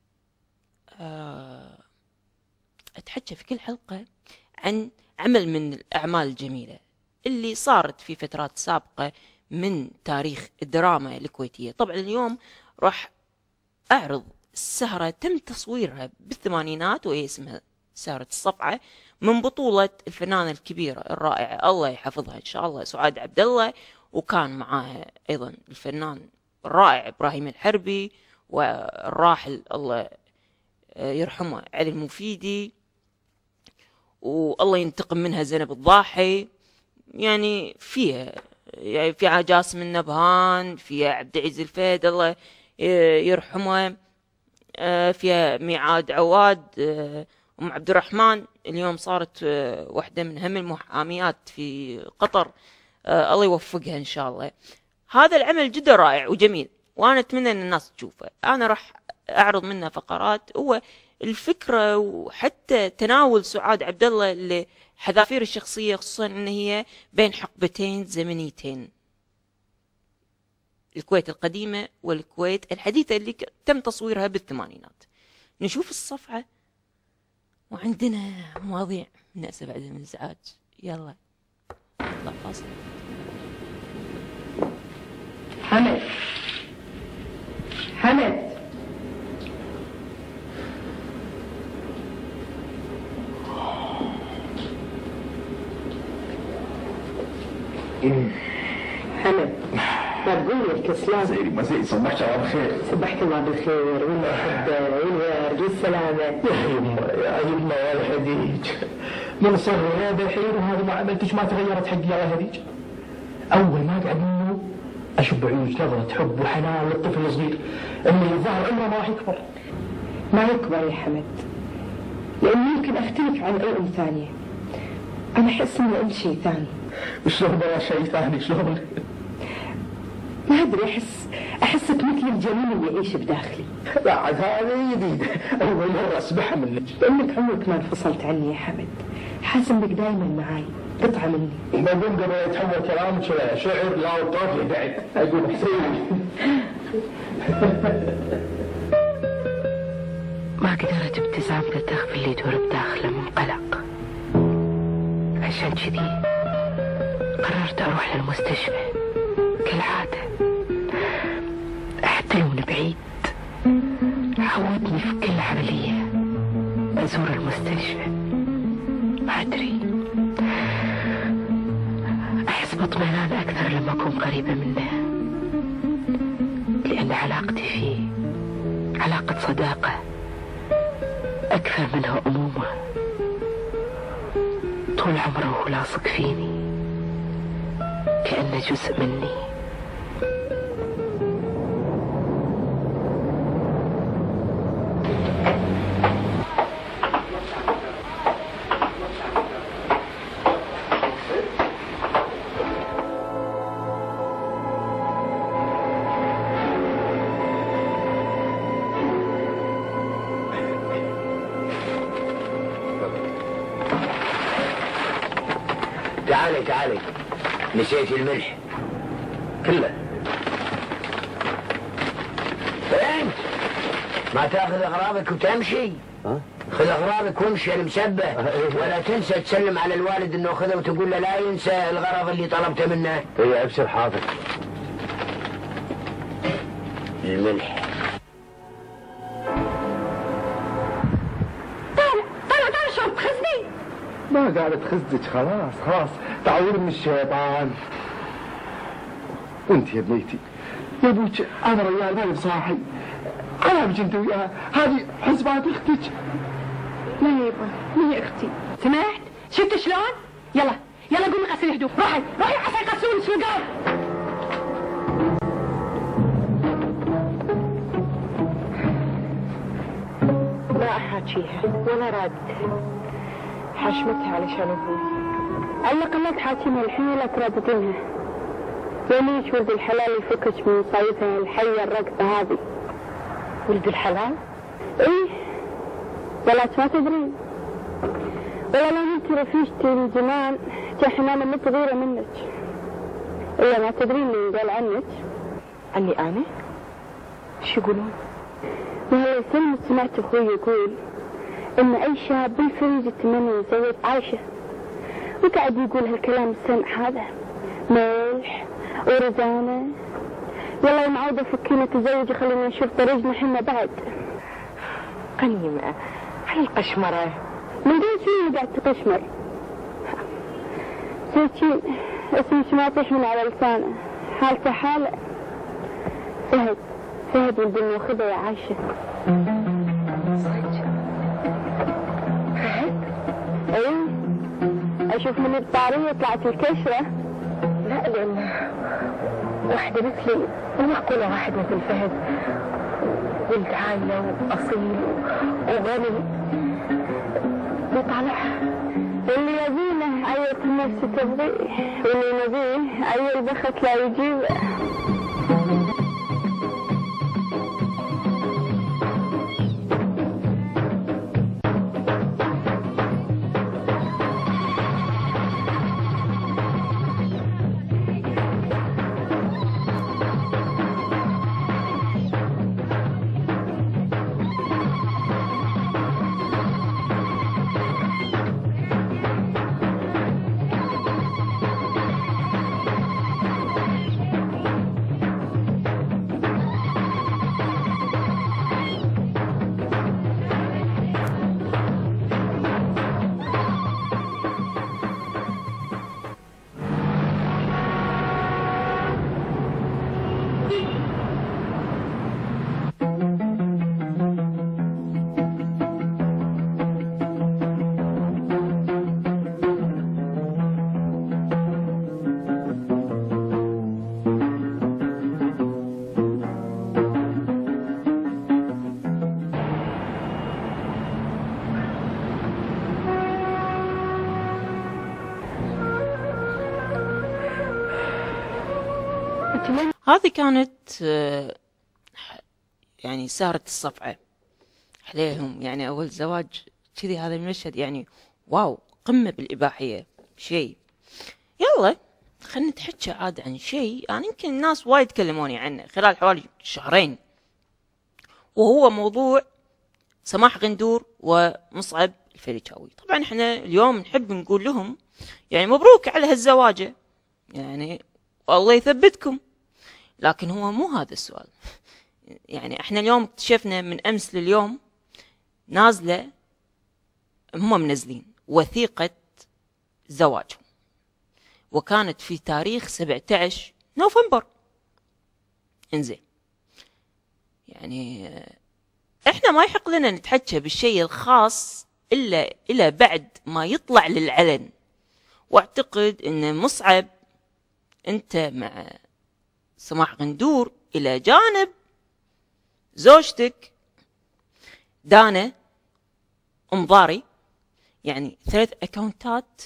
أتحكي في كل حلقة عن عمل من الأعمال الجميلة اللي صارت في فترات سابقة من تاريخ الدراما الكويتية. طبعا اليوم راح أعرض سهرة تم تصويرها بالثمانينات وهي اسمها سهرة الصفعة، من بطولة الفنانة الكبيرة الرائعة الله يحفظها إن شاء الله سعاد عبد الله، وكان معاها أيضا الفنان الرائع إبراهيم الحربي، والراحل الله يرحمه علي المفيدي، والله ينتقم منها زينب الضاحي. يعني فيها يعني فيها جاسم النبهان، فيها عبد العزيز الفهد الله يرحمه، فيها ميعاد عواد، أم عبد الرحمن اليوم صارت واحدة من أهم المحاميات في قطر، الله يوفقها إن شاء الله. هذا العمل جدا رائع وجميل، وأنا أتمنى أن الناس تشوفه. أنا راح أعرض منه فقرات، هو الفكرة وحتى تناول سعاد عبد الله لحذافير الشخصية، خصوصا أن هي بين حقبتين زمنيتين، الكويت القديمة والكويت الحديثة اللي تم تصويرها بالثمانينات. نشوف الصفعة، وعندنا مواضيع من أسف بعد الإزعاج. يلا نطلع فاصل.
حمد حمد حمد مرقوم الكسلان.
زي ما صبحت الله بالخير.
صبحت الله بالخير والمحبة والورد والسلامة.
يا يما يا يما يا هديج، من صغري هذا الحين وهذا ما عملتش ما تغيرت حقي يا هديج. أول ما أقعد منه أشوف بعيونك نظرة حب وحنان للطفل الصغير اللي الظاهر عمره ما راح يكبر.
ما يكبر يا حمد، لأنه يمكن أختلف عن أي أم ثانية. أنا أحس إني أم شيء ثاني.
شلون بلا شيء ثاني؟ شلون؟
ما أدري، أحس أحسك مثل الجنين اللي يعيش بداخلي.
بعد هذه جديدة، أول مرة أسمعها منك.
لأنك عمرك ما انفصلت عني يا حمد، حاسس إنك دائما معاي، قطعة مني.
بقوم قبل يتحول كلامك إلى شعر لا وطافي بعد. أقول حسين.
ما قدرت ابتسامته تخفي اللي يدور بداخله من قلق، عشان كذي قررت أروح للمستشفى كالعادة. حتى لو بعيد عودني في كل عملية أزور المستشفى. ما أدري، أحس باطمئنان أكثر لما أكون قريبة منه، لأن علاقتي فيه علاقة صداقة أكثر منها أمومة. طول عمره وهو لاصق فيني كأنه جزء مني.
تعالي تعالي، نسيت الملح كله. انت ما تاخذ اغراضك وتمشي؟
ها؟
خذ اغراضك وامشي المسبه، ولا تنسى تسلم على الوالد انه خذه وتقول له لا ينسى الغرض اللي طلبته منه.
اي ابشر حاضر.
الملح.
طالع طالع طالع شو تخزني؟
ما قاعد تخزك، خلاص خلاص تعوير من الشيطان. وانت يا بنيتي يا ابوك انا ريال ماني بصاحي، انا بجي انت وياها، هذه حسبات اختك.
لا يبا ما هي اختي. سمعت؟ شفت شلون؟ يلا يلا قومي غسلي هدوم، روحي روحي عسى يغسلونك في القلب. لا احاكيها ولا راد حشمتها علشان ابوي. على الاقل لا تحاكينها الحين ولا ترددينها. وليش ولد الحلال يفكك من صيفها الحيه الرقصه هذه؟ ولد الحلال؟ ايه ولا ما تدرين؟ ولا لو انت رفيجتي من زمان تحن انا مو صغيره منك. الا ما تدرين اللي قال عنك. عني انا؟ شو يقولون؟ وهلا سلمت سمعت اخوي يقول ان اي شاب بالفريج يتمنى يتزوج عايشه، وقاعد يقول هالكلام السمع هذا ملح ورزانه. يلا يا معوده فكينا تزوجي خلينا نشوف طريقنا حنا بعد. قنيمه هاي القشمره من دون شنو قاعد تقشمر؟ سكين اسمك ما يطيح من على لسانه، حالته حاله. فهد فهد ولد الموخذه يا عايشه. صدق؟ فهد؟ اي اشوف من الطاريه طلعت الكشره. لا لان واحده مثلي ومعقوله واحد مثل فهد ولد عايله واصيل وغني يطلع اللي يبينه عيل النفس تبغيه، واللي نبيه عيل بخت لا يجيبه.
هذه كانت يعني سارة الصفعة عليهم، يعني أول زواج كذي. هذا المشهد يعني واو، قمة بالإباحية شيء. يلا خلنا نتحكى عاد عن شيء يعني يمكن الناس وايد كلموني عنه خلال حوالي شهرين، وهو موضوع سماح غندور ومصعب الفريجاوي. طبعا احنا اليوم نحب نقول لهم يعني مبروك على هالزواجة، يعني والله يثبتكم. لكن هو مو هذا السؤال. يعني احنا اليوم اكتشفنا من امس لليوم نازله، هم منزلين وثيقه زواجهم، وكانت في تاريخ سبعة عشر نوفمبر. انزين يعني احنا ما يحق لنا نتحكى بالشيء الخاص الا الى بعد ما يطلع للعلن. واعتقد ان مصعب انت مع سماح غندور الى جانب زوجتك دانا ام ضاري، يعني ثلاث اكونتات،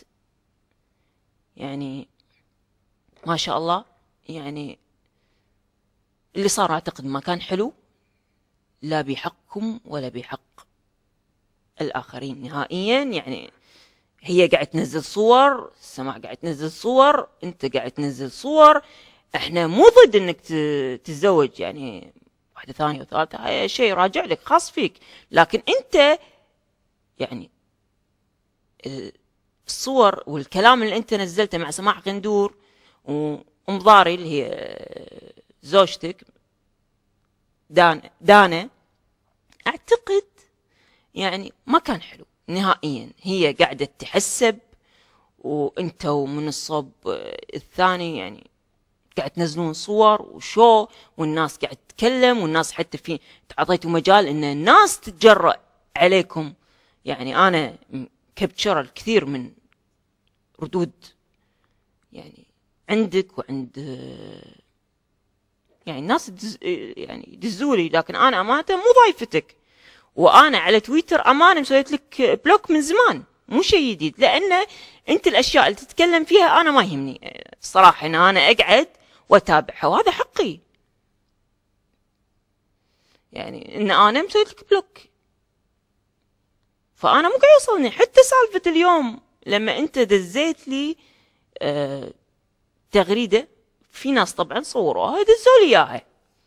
يعني ما شاء الله. يعني اللي صار اعتقد ما كان حلو، لا بحقكم ولا بحق الاخرين نهائيا. يعني هي قاعد تنزل صور، سماح قاعد تنزل صور، انت قاعد تنزل صور. احنا مو ضد انك تتزوج يعني واحدة ثانية وثالثة، هاي شيء راجع لك خاص فيك، لكن انت يعني الصور والكلام اللي انت نزلته مع سماح غندور وام ضاري اللي هي زوجتك دان دانا، اعتقد يعني ما كان حلو نهائيا. هي قاعدة تحسب وانتوا من الصوب الثاني يعني قاعد تنزلون صور وشو، والناس قاعد تتكلم، والناس حتى في تعطيتوا مجال ان الناس تتجرأ عليكم. يعني انا كبتشر الكثير من ردود يعني عندك وعند يعني الناس دز يعني يدزولي، لكن انا امانه مو ضايفتك، وانا على تويتر امانه مسويت لك بلوك من زمان، مو شيء جديد، لان انت الاشياء اللي تتكلم فيها انا ما يهمني الصراحه ان انا اقعد واتابعها، وهذا حقي. يعني ان انا مسويت لك بلوك، فانا مو قاعد يوصلني. حتى سالفه اليوم لما انت دزيت لي آه تغريده، في ناس طبعا صوروها دزوا لي اياها.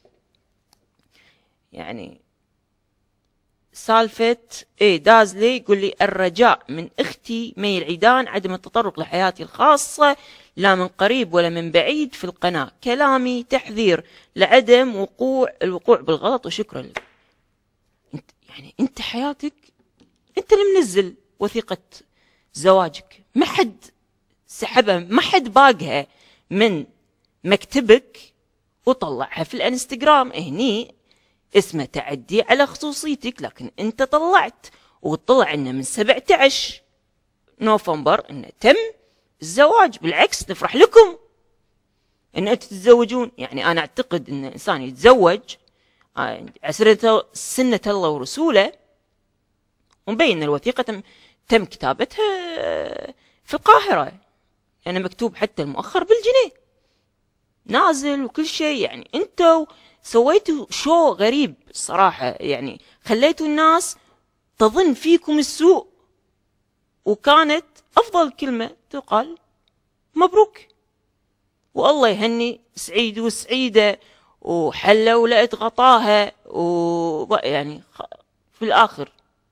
يعني سالفه ايه دازلي يقول لي الرجاء من اختي مي العيدان عدم التطرق لحياتي الخاصه لا من قريب ولا من بعيد في القناه، كلامي تحذير لعدم وقوع الوقوع بالغلط، وشكرا لك. انت يعني انت حياتك انت اللي منزل وثيقه زواجك، ما حد سحبها، ما حد باقها من مكتبك وطلعها في الانستغرام. هني اسمه تعدي على خصوصيتك، لكن انت طلعت وطلع انه من سبعة عشر نوفمبر انه تم الزواج. بالعكس نفرح لكم ان انتم تتزوجون. يعني انا اعتقد ان انسان يتزوج عسرة سنة الله ورسوله، ومبين الوثيقة تم, تم كتابتها في القاهرة، يعني مكتوب حتى المؤخر بالجنيه نازل وكل شيء. يعني انتوا سويتوا شو غريب الصراحة، يعني خليتوا الناس تظن فيكم السوء، وكانت افضل كلمة تقال مبروك والله يهني سعيد وسعيدة وحلة ولقت غطاها، ويعني في الاخر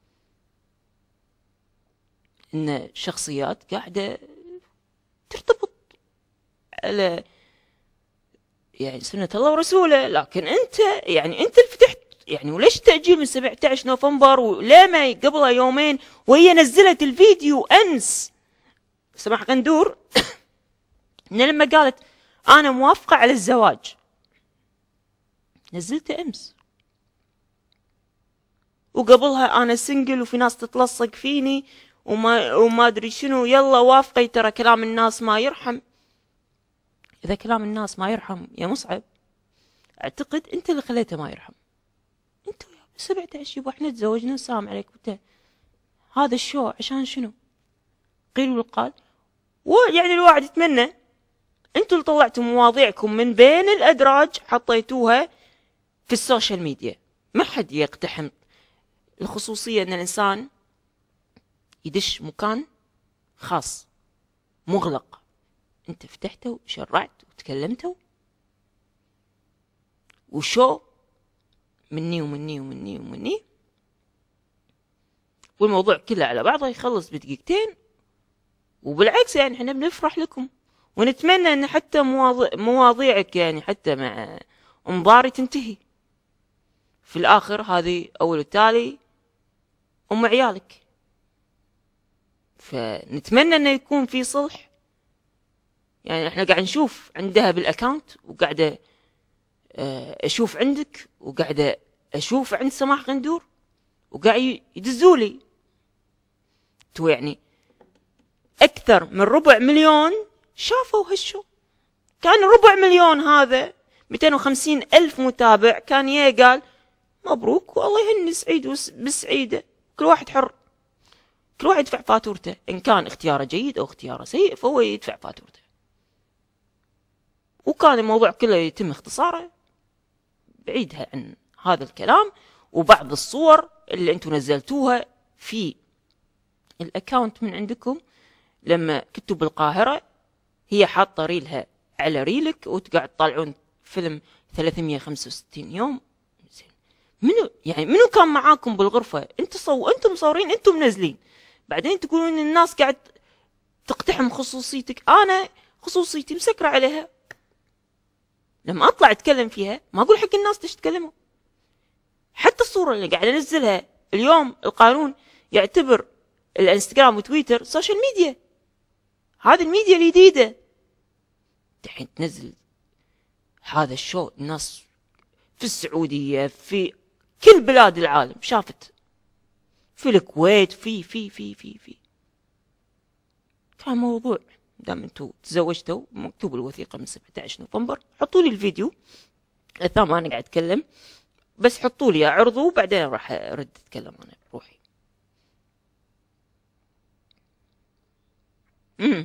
ان شخصيات قاعدة ترتبط على يعني سنة الله ورسوله. لكن انت يعني انت اللي فتحت يعني، وليش تأجيل من سبعة عشر نوفمبر وليه ما قبلها يومين وهي نزلت الفيديو امس سماح غندور ان لما قالت انا موافقة على الزواج نزلته امس، وقبلها انا سنجل وفي ناس تتلصق فيني وما وما ادري شنو، يلا وافقي ترى كلام الناس ما يرحم. اذا كلام الناس ما يرحم يا مصعب، اعتقد انت اللي خليته ما يرحم. انت وياه سبعة عشر يبا احنا تزوجنا وسلام عليك، وانت هذا الشو عشان شنو؟ قيل وقال. ويعني الواحد يتمنى انتوا اللي طلعتوا مواضيعكم من بين الادراج حطيتوها في السوشيال ميديا. ما حد يقتحم الخصوصية ان الانسان يدش مكان خاص مغلق، انت فتحته وشرعت وتكلمته وشو مني ومني ومني ومني، والموضوع كله على بعضه يخلص بدقيقتين. وبالعكس يعني احنا بنفرح لكم، ونتمنى ان حتى مواضيع مواضيعك يعني حتى مع ام ضاري تنتهي في الاخر. هذه اول وتالي ام عيالك، فنتمنى انه يكون في صلح. يعني احنا قاعد نشوف عندها بالاكاونت، وقاعده اشوف عندك، وقاعده اشوف عند سماح غندور، وقاعد يدزولي تو يعني اكثر من ربع مليون شافوا هالشو. كان ربع مليون هذا مئتين وخمسين الف متابع كان يا قال مبروك والله يهني سعيد بسعيده، كل واحد حر، كل واحد يدفع فاتورته، ان كان اختياره جيد او اختياره سيء فهو يدفع فاتورته. وكان الموضوع كله يتم اختصاره بعيدها عن هذا الكلام. وبعض الصور اللي انتم نزلتوها في الاكاونت من عندكم لما كنتوا بالقاهرة، هي حاطة ريلها على ريلك وتقعد تطالعون فيلم ثلاثمية وخمسة وستين يوم. منو يعني منو كان معاكم بالغرفه؟ انتم صو انتم مصورين، انتم منزلين، بعدين تقولون ان الناس قاعد تقتحم خصوصيتك. انا خصوصيتي مسكره عليها، لما اطلع اتكلم فيها ما اقول حق الناس ليش تتكلموا. حتى الصوره اللي قاعد انزلها اليوم القانون يعتبر الانستغرام وتويتر سوشيال ميديا، هذه الميديا الجديده. الحين تنزل هذا الشو، الناس في السعوديه في كل بلاد العالم شافت، في الكويت في في في في في كان موضوع. دام انتم تزوجتوا مكتوب الوثيقه من سبعة عشر نوفمبر، حطوا لي الفيديو اثناء انا قاعد اتكلم، بس حطوا لي اعرضه وبعدين راح ارد اتكلم انا بروحي. امم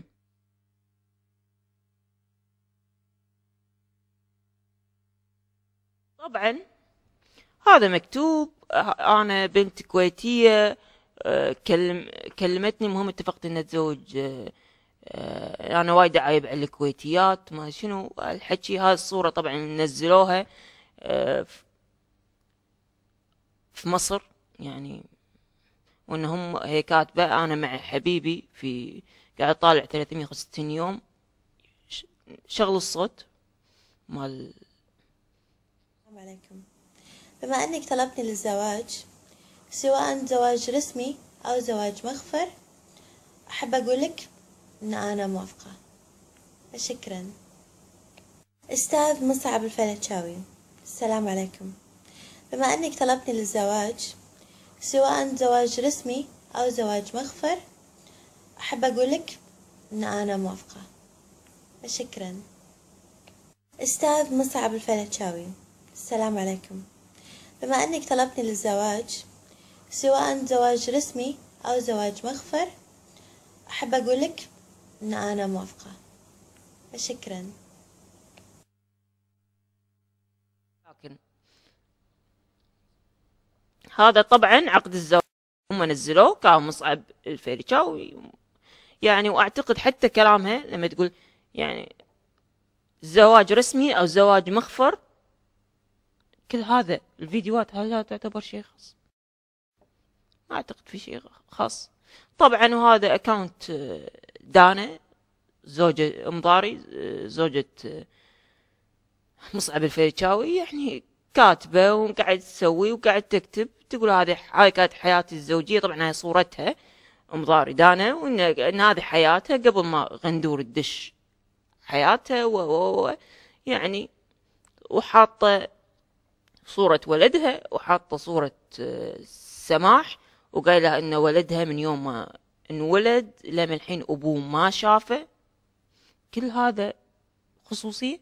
طبعا هذا مكتوب. انا بنت كويتيه، كلم كلمتني، مهم اتفقت ان اتزوج. انا وايد عايب على الكويتيات ما شنو الحكي. هاي الصوره طبعا نزلوها في مصر يعني، وان هم هي كاتبه انا مع حبيبي في قاعد طالع ثلاثمية وخمسة وستين يوم. شغل الصوت مال.
السلام عليكم. بما انك طلبتني للزواج، سواء زواج رسمي او زواج مغفر، احب اقولك ان انا موافقة. شكرا. استاذ مصعب الفلتشاوي، السلام عليكم. بما انك طلبتني للزواج، سواء زواج رسمي او زواج مغفر، احب اقولك ان انا موافقة. شكرا. استاذ مصعب الفلتشاوي، السلام عليكم. بما انك طلبتني للزواج، سواء زواج رسمي او زواج مغفر، احب اقولك ان انا موافقة. شكرا.
لكن هذا طبعا عقد الزواج هم نزلوه كان مصعب الفلتشاوي يعني، واعتقد حتى كلامها لما تقول يعني زواج رسمي او زواج مغفر، كل هذا الفيديوهات هل لا تعتبر شيء خاص؟ ما اعتقد في شيء خاص طبعا. وهذا اكاونت دانا زوجة مضاري، زوجة مصعب الفلتشاوي، يعني كاتبة وقاعد تسوي وقاعد تكتب تقول هذه هاي كانت حياتي الزوجية. طبعا هاي صورتها مضاري دانا، وان إن هذه حياتها قبل ما غندور تدش حياتها و و يعني، وحاطة صورة ولدها وحاطة صورة سماح، وقايلة ان ولدها من يوم ما انولد لما الحين ابوه ما شافه. كل هذا خصوصية.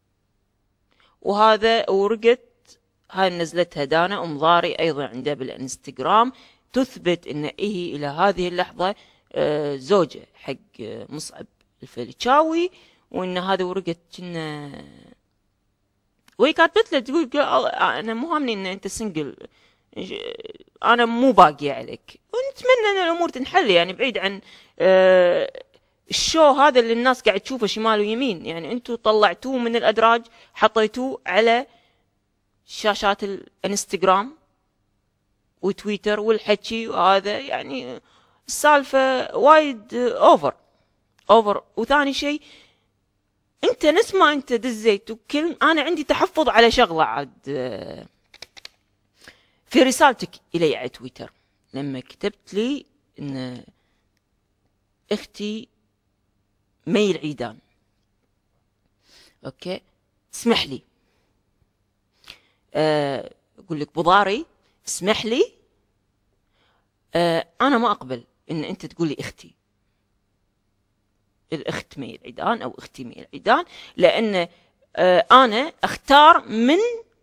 وهذا ورقة هاي نزلتها دانا مضاري ايضا عندها بالانستغرام، تثبت ان هي الى هذه اللحظة زوجة حق مصعب الفلتشاوي، وان هذا ورقة كنا وهي كاتبت له تقول انا مو هامني ان انت سنجل، انا مو باقية عليك، ونتمنى ان الامور تنحل يعني بعيد عن آه الشو هذا اللي الناس قاعد تشوفه شمال ويمين. يعني انتم طلعتوه من الادراج حطيتوه على شاشات الانستغرام وتويتر والحكي، وهذا يعني السالفة وايد اوفر اوفر. وثاني شيء انت نفس ما انت دزيت وكل، انا عندي تحفظ على شغله عاد في رسالتك الي على تويتر لما كتبت لي ان اختي مي العيدان. اوكي اسمح لي أه اقول لك بضاري اسمح لي، أه انا ما اقبل ان انت تقولي اختي الاخت مي العيدان او اختي مي العيدان، لان آه انا اختار من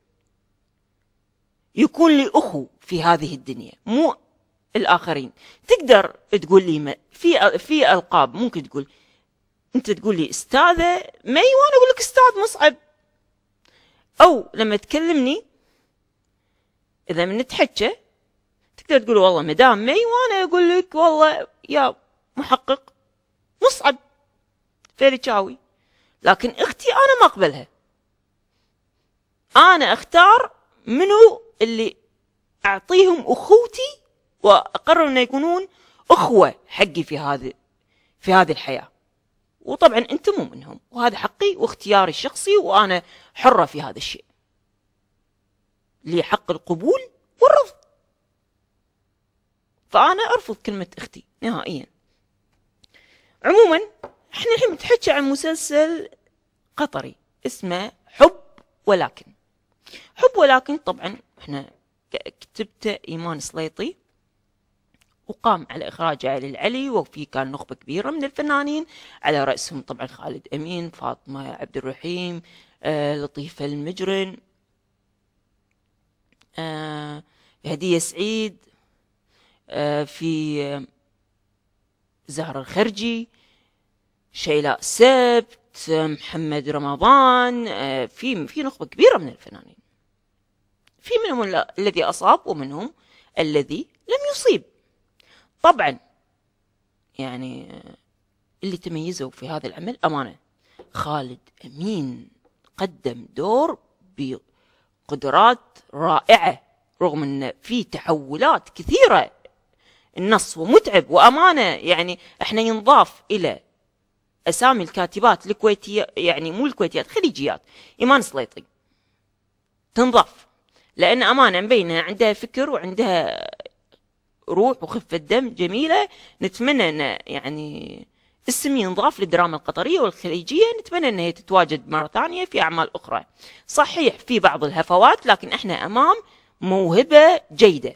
يكون لي اخو في هذه الدنيا مو الاخرين. تقدر تقول لي في في القاب ممكن تقول انت تقول لي استاذه مي وانا اقول لك استاذ مصعب، او لما تكلمني اذا من نتحكى تقدر تقول والله مدام مي وانا اقول لك والله يا محقق مصعب فلتشاوي. لكن اختي انا ما اقبلها، انا اختار منو اللي أعطيهم أخوتي وأقرر أن يكونون أخوة حقي في هذه في هذه الحياة، وطبعا أنتم مو منهم، وهذا حقي واختياري الشخصي، وأنا حرة في هذا الشيء، لي حق القبول والرفض. فأنا أرفض كلمة أختي نهائيا. عموما احنا الحين بنتحكي عن مسلسل قطري اسمه حب ولكن. حب ولكن طبعا احنا كتبته إيمان سليطي، وقام على إخراجه علي العلي، وفي كان نخبة كبيرة من الفنانين على رأسهم طبعا خالد أمين، فاطمة عبد الرحيم، آه، لطيفة المجرن، آه، هدية سعيد، آه، في آه، زهرة الخرجي، شيلاء سبت، محمد رمضان، آه، في في نخبة كبيرة من الفنانين، في منهم الذي أصاب ومنهم الذي لم يصيب. طبعا يعني اللي تميزوا في هذا العمل أمانة خالد أمين قدم دور بقدرات رائعة، رغم أن في تحولات كثيرة، النص ومتعب وأمانة. يعني احنا ينضاف إلى أسامي الكاتبات الكويتية، يعني مو الكويتيات، خليجيات، إيمان سليطي تنضاف، لأن أمانة مبينة عندها فكر وعندها روح وخفة دم جميلة. نتمنى أن يعني اسم ينضاف للدراما القطرية والخليجية، نتمنى أنها تتواجد مرة ثانية في أعمال أخرى. صحيح في بعض الهفوات، لكن احنا أمام موهبة جيدة.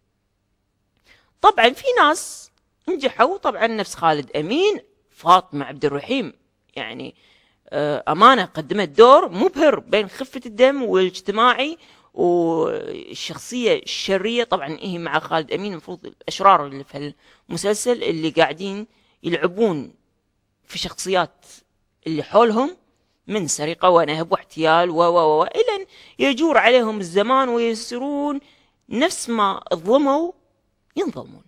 طبعا في ناس نجحوا طبعا نفس خالد أمين، فاطمة عبد الرحيم، يعني أمانة قدمت دور مبهر بين خفة الدم والاجتماعي والشخصية الشرية. طبعا هي مع خالد أمين المفروض الأشرار اللي في المسلسل اللي قاعدين يلعبون في شخصيات اللي حولهم من سرقة ونهب واحتيال و و و إلى أن يجور عليهم الزمان ويصيرون نفس ما ظلموا ينظلمون.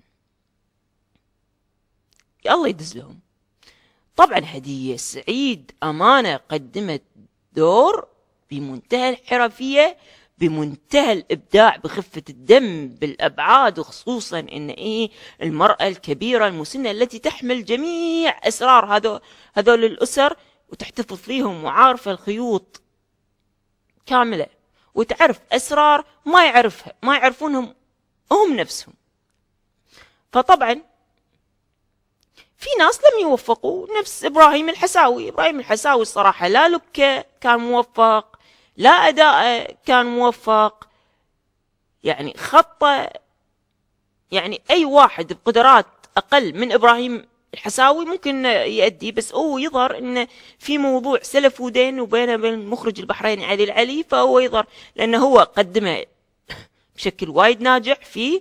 الله يدز لهم. طبعا هدية سعيد أمانة قدمت دور بمنتهى الحرفية، بمنتهى الإبداع، بخفة الدم بالأبعاد، وخصوصا إن إيه المرأة الكبيرة المسنة التي تحمل جميع أسرار هذول هذول الأسر وتحتفظ فيهم، وعارفة الخيوط كاملة، وتعرف أسرار ما يعرفها ما يعرفونهم هم نفسهم. فطبعا في ناس لم يوفقوا، نفس إبراهيم الحساوي. إبراهيم الحساوي الصراحة لا لبكة كان موفق، لا أداء كان موفق، يعني خطة، يعني أي واحد بقدرات أقل من إبراهيم الحساوي ممكن يؤدي، بس هو يظهر إنه في موضوع سلف ودين وبينه وبين المخرج البحريني علي العلي، فهو يظهر لأنه هو قدمه بشكل وايد ناجح في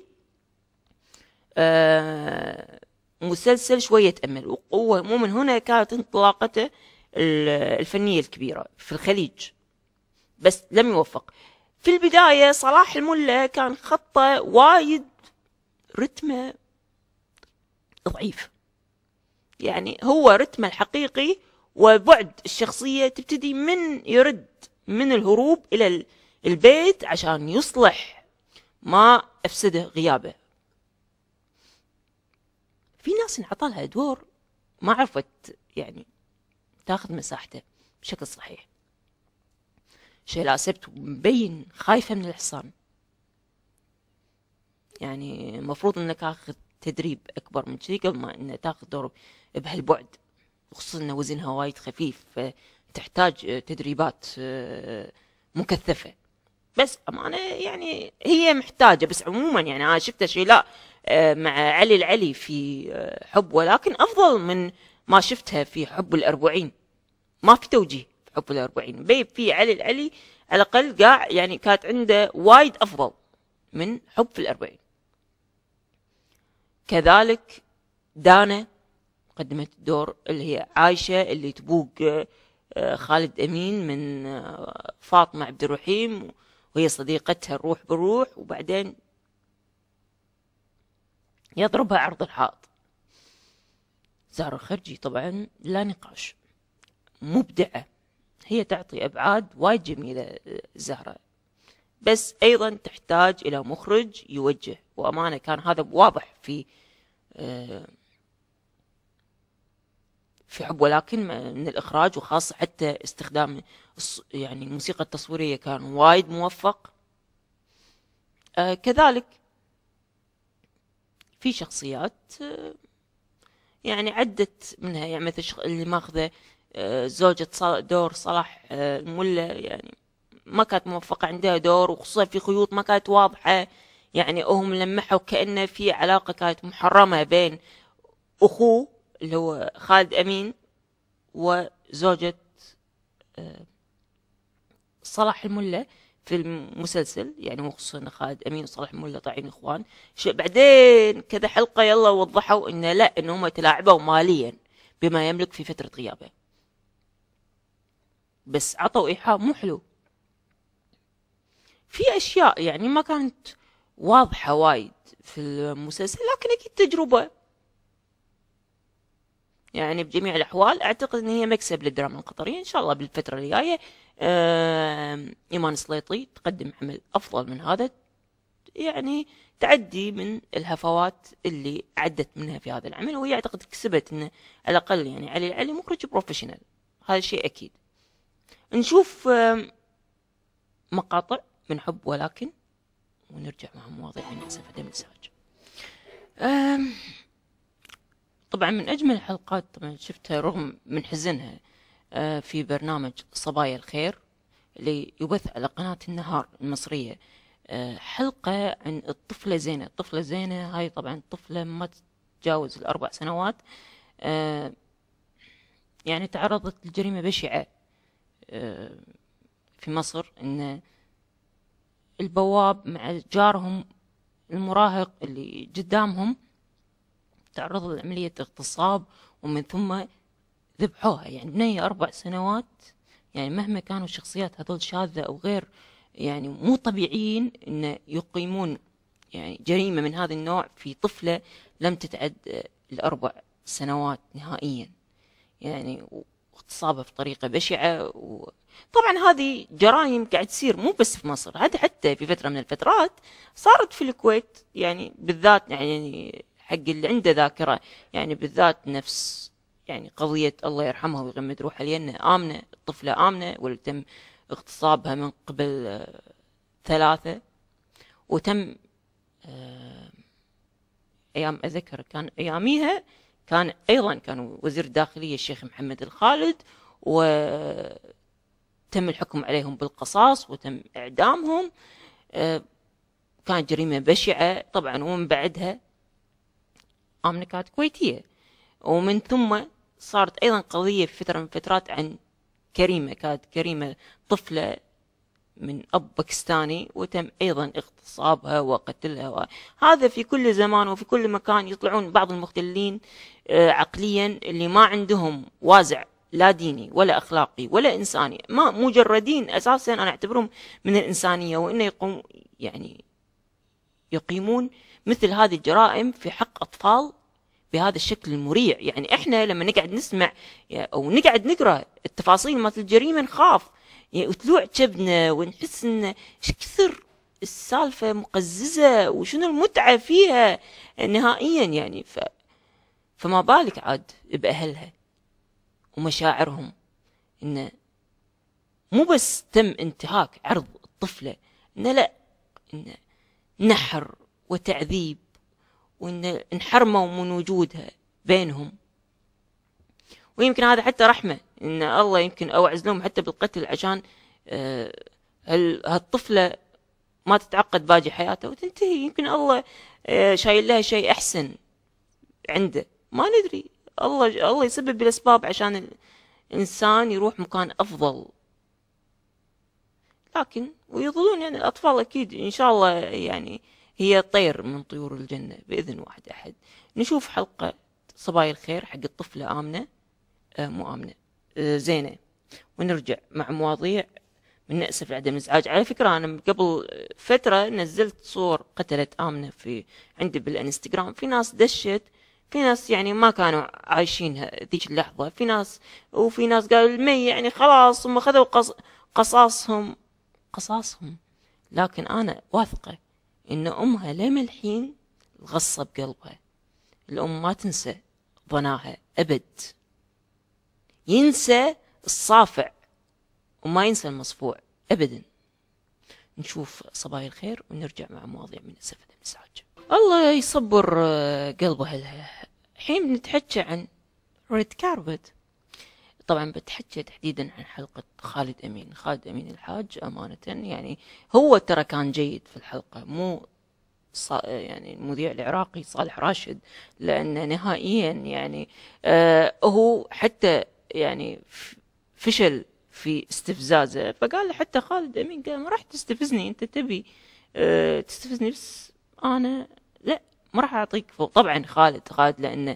آه مسلسل شوية أمل، وقوة مو من هنا كانت انطلاقته الفنية الكبيرة في الخليج، بس لم يوفق. في البداية صلاح الملا كان خطة وايد رتمه ضعيف، يعني هو رتمه الحقيقي وبعد الشخصية تبتدي من يرد من الهروب إلى البيت عشان يصلح ما أفسده غيابه. في ناس انعطالها دور ما عرفت يعني تاخذ مساحته بشكل صحيح. شيلاء سبت مبين خايفة من الحصان، يعني المفروض انك تاخذ تدريب اكبر من كذي قبل ما انك تاخذ دور بهالبعد، خصوصا ان وزنها وايد خفيف فتحتاج تدريبات مكثفة. بس امانة يعني هي محتاجة، بس عموما يعني انا شفت شيلاء مع علي العلي في حب ولكن افضل من ما شفتها في حب الأربعين. ما في توجيه في حب الأربعين، بيب في علي العلي على الاقل قاع يعني كانت عنده وايد افضل من حب في الأربعين. كذلك دانا قدمت الدور اللي هي عايشة اللي تبوق خالد أمين من فاطمة عبد الرحيم، وهي صديقتها الروح بالروح، وبعدين يضربها عرض الحائط. زهرة الخرجي طبعا لا نقاش مبدعة، هي تعطي أبعاد وايد جميلة. زهرة بس أيضا تحتاج إلى مخرج يوجه، وأمانة كان هذا واضح في في حب ولكن من الإخراج، وخاصة حتى استخدام يعني الموسيقى التصويرية كان وايد موفق. آه كذلك في شخصيات آه يعني عدت منها، يعني مثل اللي ماخذة آه زوجة دور صلاح آه الملا، يعني ما كانت موفقة عندها دور، وخصوصا في خيوط ما كانت واضحة، يعني هم لمحوا كأنه في علاقة كانت محرمة بين أخوه اللي هو خالد أمين وزوجة صلاح الملا في المسلسل، يعني خصوصا خالد أمين وصلاح الملا طالعين إخوان. بعدين كذا حلقة يلا وضحوا إنه لا، إن هم تلاعبوا ماليا بما يملك في فترة غيابه، بس عطوا إيحاء مو حلو في أشياء يعني ما كانت واضحة وايد في المسلسل، لكن أكيد تجربة يعني بجميع الأحوال. أعتقد أن هي مكسب للدراما القطرية. إن شاء الله بالفترة اللي جاية إيمان السليطي تقدم عمل أفضل من هذا، يعني تعدي من الهفوات اللي عدت منها في هذا العمل، وهي أعتقد كسبت أنه على الأقل يعني علي العلي مخرج بروفيشنال، هذا شيء أكيد. نشوف مقاطع من حب ولكن ونرجع مع مواضيع من أسف عدم الإزعاج. طبعا من أجمل الحلقات طبعا شفتها رغم من حزنها في برنامج صبايا الخير اللي يبث على قناة النهار المصرية، حلقة عن الطفلة زينة. الطفلة زينة هاي طبعا طفلة ما تتجاوز الأربع سنوات، يعني تعرضت لجريمة بشعة في مصر، إن البواب مع جارهم المراهق اللي قدامهم تعرضوا لعملية اغتصاب ومن ثم ذبحوها. يعني بنية أربع سنوات، يعني مهما كانوا الشخصيات هذول شاذة أو غير يعني مو طبيعيين إن يقيمون يعني جريمة من هذا النوع في طفلة لم تتعد الأربع سنوات نهائيا، يعني واغتصابها بطريقة بشعة. وطبعا هذه جرائم قاعد تصير مو بس في مصر، هذا حتى في فترة من الفترات صارت في الكويت، يعني بالذات يعني حق اللي عنده ذاكرة، يعني بالذات نفس يعني قضية الله يرحمها ويغمد روحها لينا آمنة، الطفلة آمنة واللي تم اغتصابها من قبل آه ثلاثة، وتم آه أيام أذكر كان أياميها كان أيضا كان وزير الداخلية الشيخ محمد الخالد، وتم الحكم عليهم بالقصاص وتم إعدامهم. آه كانت جريمة بشعة طبعا. ومن بعدها آمنة كانت كويتية، ومن ثم صارت أيضا قضية في فترة من فترات عن كريمة، كانت كريمة طفلة من أب باكستاني وتم أيضا اغتصابها وقتلها. هذا في كل زمان وفي كل مكان يطلعون بعض المختلين عقليا اللي ما عندهم وازع لا ديني ولا أخلاقي ولا إنساني، ما مجردين أساسا أنا أعتبرهم من الإنسانية، وإنه يقوم يعني يقيمون مثل هذه الجرائم في حق أطفال بهذا الشكل المريع. يعني إحنا لما نقعد نسمع أو نقعد نقرأ التفاصيل مالت الجريمة نخاف يعني وتلوع جبنا ونحس إن إيش كثر السالفة مقززة وشنو المتعة فيها نهائيا. يعني ف... فما بالك عاد بأهلها ومشاعرهم، إنه مو بس تم انتهاك عرض الطفلة، إنه لا، إنه نحر وتعذيب، وإن انحرموا من وجودها بينهم. ويمكن هذا حتى رحمة إن الله يمكن أوعز لهم حتى بالقتل عشان آه هالطفلة ما تتعقد باقي حياتها وتنتهي. يمكن الله آه شايل لها شيء أحسن عنده، ما ندري. الله الله يسبب بالأسباب عشان الإنسان يروح مكان أفضل. لكن ويظلون يعني الأطفال أكيد إن شاء الله يعني هي طير من طيور الجنة بإذن واحد أحد. نشوف حلقة صبايا الخير حق الطفلة آمنة آه مو آمنة آه زينة، ونرجع مع مواضيع من نأسف لعدم الإزعاج. على فكرة أنا قبل فترة نزلت صور قتلت آمنة في عندي بالإنستغرام، في ناس دشت، في ناس يعني ما كانوا عايشينها ذيك اللحظة، في ناس وفي ناس قالوا المي يعني خلاص هم خذوا قص... قصاصهم قصاصهم لكن انا واثقة ان امها لما الحين الغصة بقلبها. الام ما تنسى ظناها ابد، ينسى الصافع وما ينسى المصفوع ابدا. نشوف صبايا الخير ونرجع مع مواضيع من اسف الازعاج. الله يصبر قلبها لها. الحين بنتحكى عن ريد كاربت. طبعا بتحكي تحديدا عن حلقة خالد امين. خالد امين الحاج امانة يعني هو ترى كان جيد في الحلقة، مو يعني المذيع العراقي صالح راشد، لأن نهائيا يعني آه هو حتى يعني فشل في استفزازه، فقال له حتى خالد امين قال ما راح تستفزني، انت تبي آه تستفزني بس انا لا ما راح اعطيك فوق. طبعا خالد خالد لانه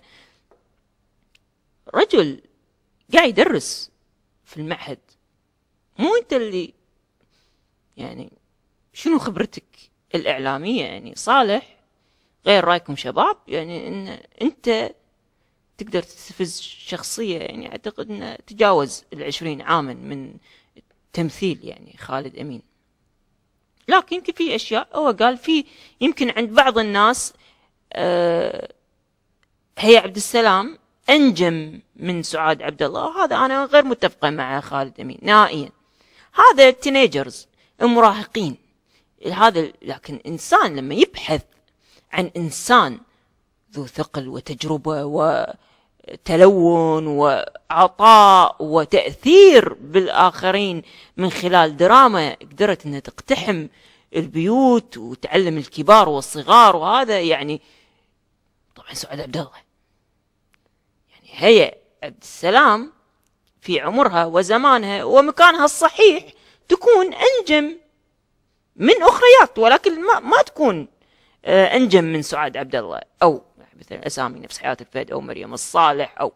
رجل قاعد يدرس في المعهد، مو انت اللي يعني شنو خبرتك الإعلامية. يعني صالح غير رايكم شباب، يعني إن أنت تقدر تستفز شخصية يعني أعتقد أنه تجاوز العشرين عاما من التمثيل يعني خالد أمين. لكن يمكن في أشياء هو قال في يمكن عند بعض الناس آه هي عبد السلام أنجم من سعاد عبد الله، وهذا أنا غير متفقة مع خالد أمين نهائيا. هذا تينيجرز المراهقين هذا، لكن إنسان لما يبحث عن إنسان ذو ثقل وتجربة وتلون وعطاء وتأثير بالآخرين من خلال دراما قدرت أنها تقتحم البيوت وتعلم الكبار والصغار، وهذا يعني طبعا سعاد عبد الله. يعني هي عبد السلام في عمرها وزمانها ومكانها الصحيح تكون أنجم من أخريات، ولكن ما, ما تكون أنجم من سعاد عبد الله أو مثلا أسامي نفس حياة الفهد أو مريم الصالح. أو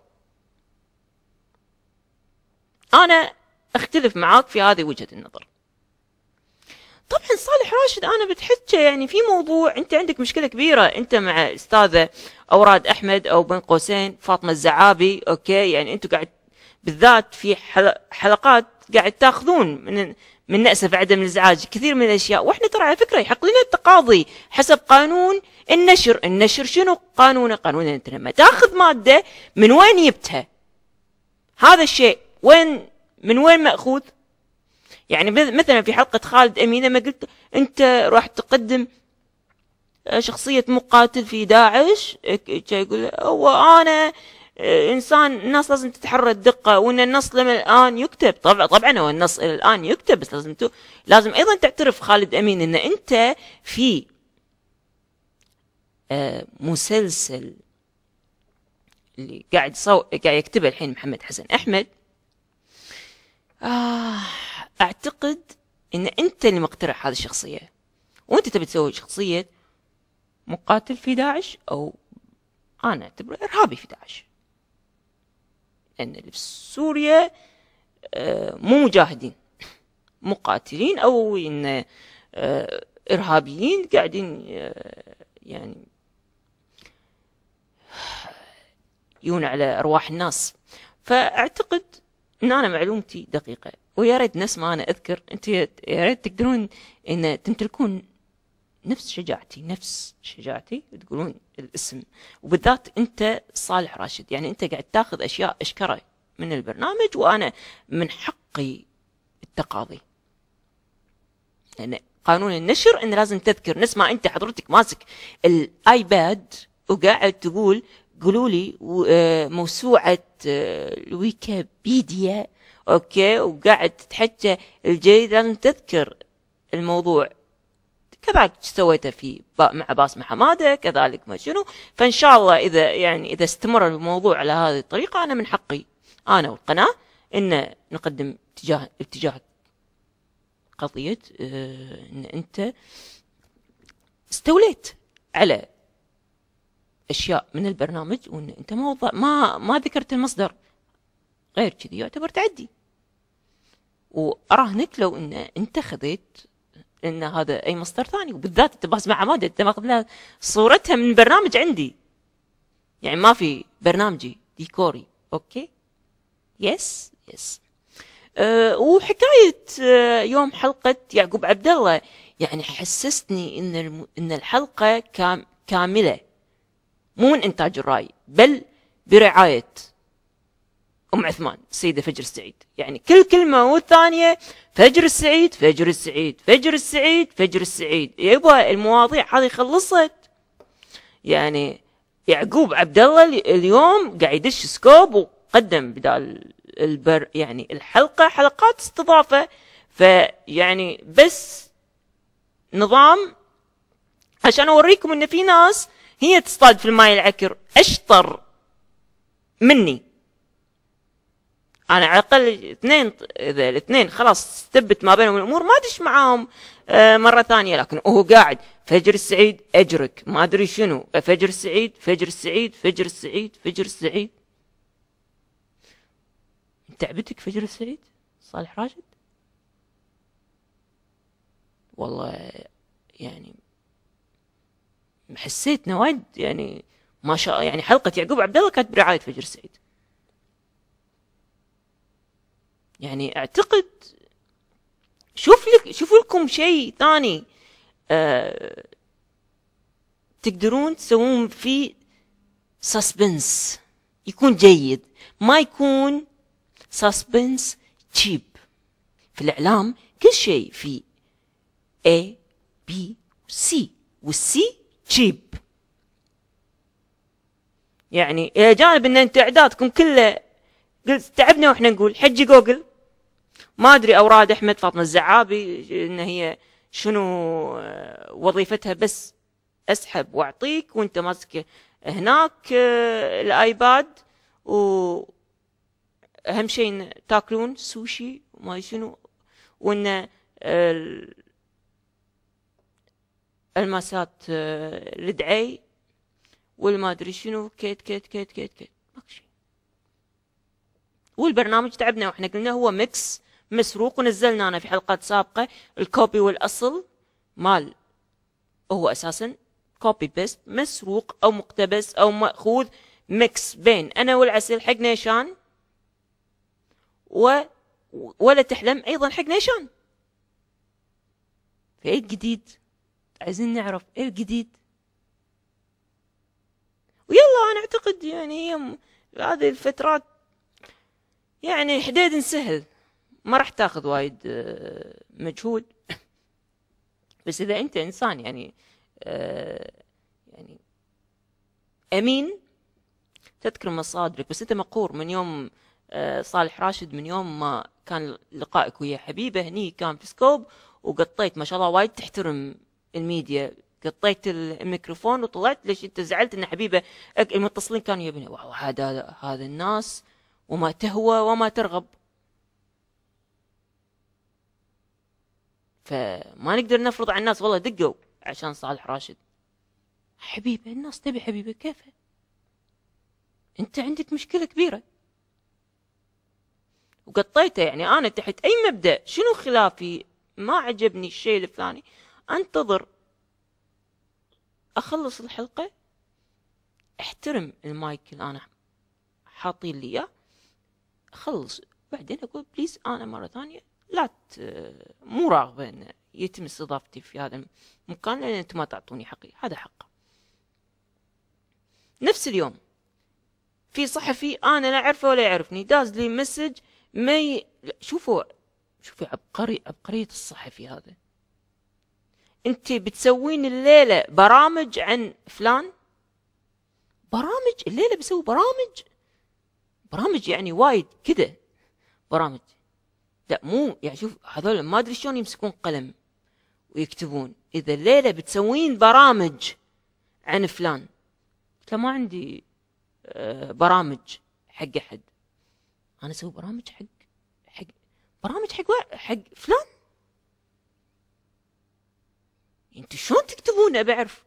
أنا أختلف معاك في هذه وجهة النظر. طبعا صالح راشد أنا بتحكي يعني في موضوع أنت عندك مشكلة كبيرة أنت مع أستاذة أوراد أحمد أو بين قوسين فاطمة الزعابي، أوكي يعني أنتوا قاعد بالذات في حلقات قاعد تاخذون من من نأسف عدم الازعاج كثير من الاشياء، واحنا ترى على فكره يحق لنا التقاضي حسب قانون النشر. النشر شنو قانونه؟ قانون انت لما تاخذ ماده من وين جبتها؟ هذا الشيء وين من وين ماخوذ؟ يعني مثلا في حلقه خالد امين لما قلت انت راح تقدم شخصيه مقاتل في داعش، يقول هو انا انسان الناس لازم تتحرى الدقه، وان النص لما الان يكتب طبعا طبعا هو النص الان يكتب، بس لازم تو لازم ايضا تعترف خالد امين ان انت في آه مسلسل اللي قاعد صو... قاعد يكتبه الحين محمد حسن احمد. آه اعتقد ان انت اللي مقترح هذه الشخصيه، وانت تبي تسوي شخصيه مقاتل في داعش، او انا اعتبره ارهابي في داعش، لأن اللي في سوريا مو مجاهدين مقاتلين أو إن إرهابيين قاعدين يعني يون على أرواح الناس. فأعتقد إن أنا معلومتي دقيقة، ويا ريت نفس ما أنا أذكر أنت يا ريت تقدرون إن تمتلكون نفس شجاعتي نفس شجاعتي وتقولون الاسم، وبالذات انت صالح راشد. يعني انت قاعد تاخذ اشياء اشكره من البرنامج، وانا من حقي التقاضي، لان يعني قانون النشر انه لازم تذكر. نفس ما انت حضرتك ماسك الايباد وقاعد تقول قولوا لي موسوعه الويكيبيديا اوكي، وقاعد تتحكى الجيد، لازم تذكر الموضوع. كذلك سويته في مع باسم حماده، كذلك ما شنو. فان شاء الله اذا يعني اذا استمر الموضوع على هذه الطريقه، انا من حقي انا والقناه ان نقدم اتجاه اتجاه قضيه اه ان انت استوليت على اشياء من البرنامج، وان انت ما ما ما ذكرت المصدر، غير كذي يعتبر تعدي. واراهنك لو ان انت خذيت ان هذا اي مصدر ثاني، وبالذات انت باسمة حماده انت ماخذ لها صورتها من برنامج عندي، يعني ما في برنامجي ديكوري. اوكي يس يس أه وحكايه أه يوم حلقه يعقوب عبد الله، يعني حسستني ان الم... ان الحلقه كام... كامله، مو من انتاج الراي، بل برعايه ام عثمان السيده فجر السعيد. يعني كل كلمه والثانيه فجر السعيد فجر السعيد فجر السعيد فجر السعيد. يبا المواضيع هذه خلصت. يعني يعقوب عبد الله اليوم قاعد يدش سكوب وقدم بدال البر يعني الحلقه حلقات استضافه. فيعني بس نظام عشان اوريكم ان في ناس هي تصطاد في الماي العكر اشطر مني. انا على الاقل اثنين، اذا الاثنين خلاص استبت ما بينهم الامور ما ادش معاهم آه مره ثانيه. لكن هو قاعد فجر السعيد اجرك ما ادري شنو، فجر السعيد فجر السعيد فجر السعيد فجر السعيد. تعبتك فجر السعيد صالح راشد؟ والله يعني حسيت وايد يعني ما شاء يعني حلقه يعقوب عبد الله كانت برعايه فجر السعيد. يعني اعتقد شوف لك شوفوا لكم شيء ثاني أه تقدرون تسوون فيه سسبنس يكون جيد، ما يكون سسبنس تشيب. في الاعلام كل شيء في A B C والسي تشيب. يعني الى جانب ان انت اعدادكم كله قلت تعبنا واحنا نقول حجي جوجل ما ادري اوراد احمد فاطمه الزعابي ان هي شنو وظيفتها، بس اسحب واعطيك وانت ماسك هناك الايباد، واهم شيء تاكلون سوشي وما شنو، وان الماسات الدعي والما ادري شنو كيت كيت كيت كيت كيت ماكو شيء. والبرنامج تعبنا واحنا قلنا هو ميكس مسروق، ونزلنا انا في حلقات سابقه الكوبي والاصل مال هو اساسا كوبي بيست مسروق او مقتبس او ماخوذ ميكس بين انا والعسل حق نيشان و ولا تحلم ايضا حق نيشان. فايه الجديد؟ عايزين نعرف ايه الجديد. ويلا انا اعتقد يعني هي هذه الفترات يعني حديد سهل ما راح تاخذ وايد مجهود، بس اذا انت انسان يعني يعني امين تذكر مصادرك. بس انت مقهور من يوم صالح راشد، من يوم ما كان لقائك ويا حبيبه هني كان في سكوب وقطيت ما شاء الله وايد تحترم الميديا، قطيت الميكروفون وطلعت. ليش انت زعلت ان حبيبه المتصلين كانوا يبني هذا هذا الناس وما تهوى وما ترغب. فما نقدر نفرض على الناس والله دقوا عشان صالح راشد. حبيبه الناس تبي حبيبه كيفه؟ انت عندك مشكله كبيره وقطيته. يعني انا تحت اي مبدا شنو خلافي ما عجبني الشيء الفلاني انتظر اخلص الحلقه احترم المايك اللي انا حاطين لي اياه اخلص بعدين اقول بليز انا مره ثانيه لا مو راغبه ان يتم استضافتي في هذا المكان لان انتم ما تعطوني حقي. هذا حق. نفس اليوم في صحفي انا لا اعرفه ولا يعرفني داز لي مسج ما ي... شوفوا شوفوا عبقري عبقريه الصحفي هذا. انت بتسوين الليله برامج عن فلان، برامج الليله بسوي برامج برامج يعني وايد كذا برامج. لا مو يعني شوف هذول ما ادري شلون يمسكون قلم ويكتبون. اذا الليله بتسوين برامج عن فلان، لا ما عندي آه برامج حق احد، انا اسوي برامج حق حق برامج حق حق فلان. انتوا شلون تكتبون ابي اعرف.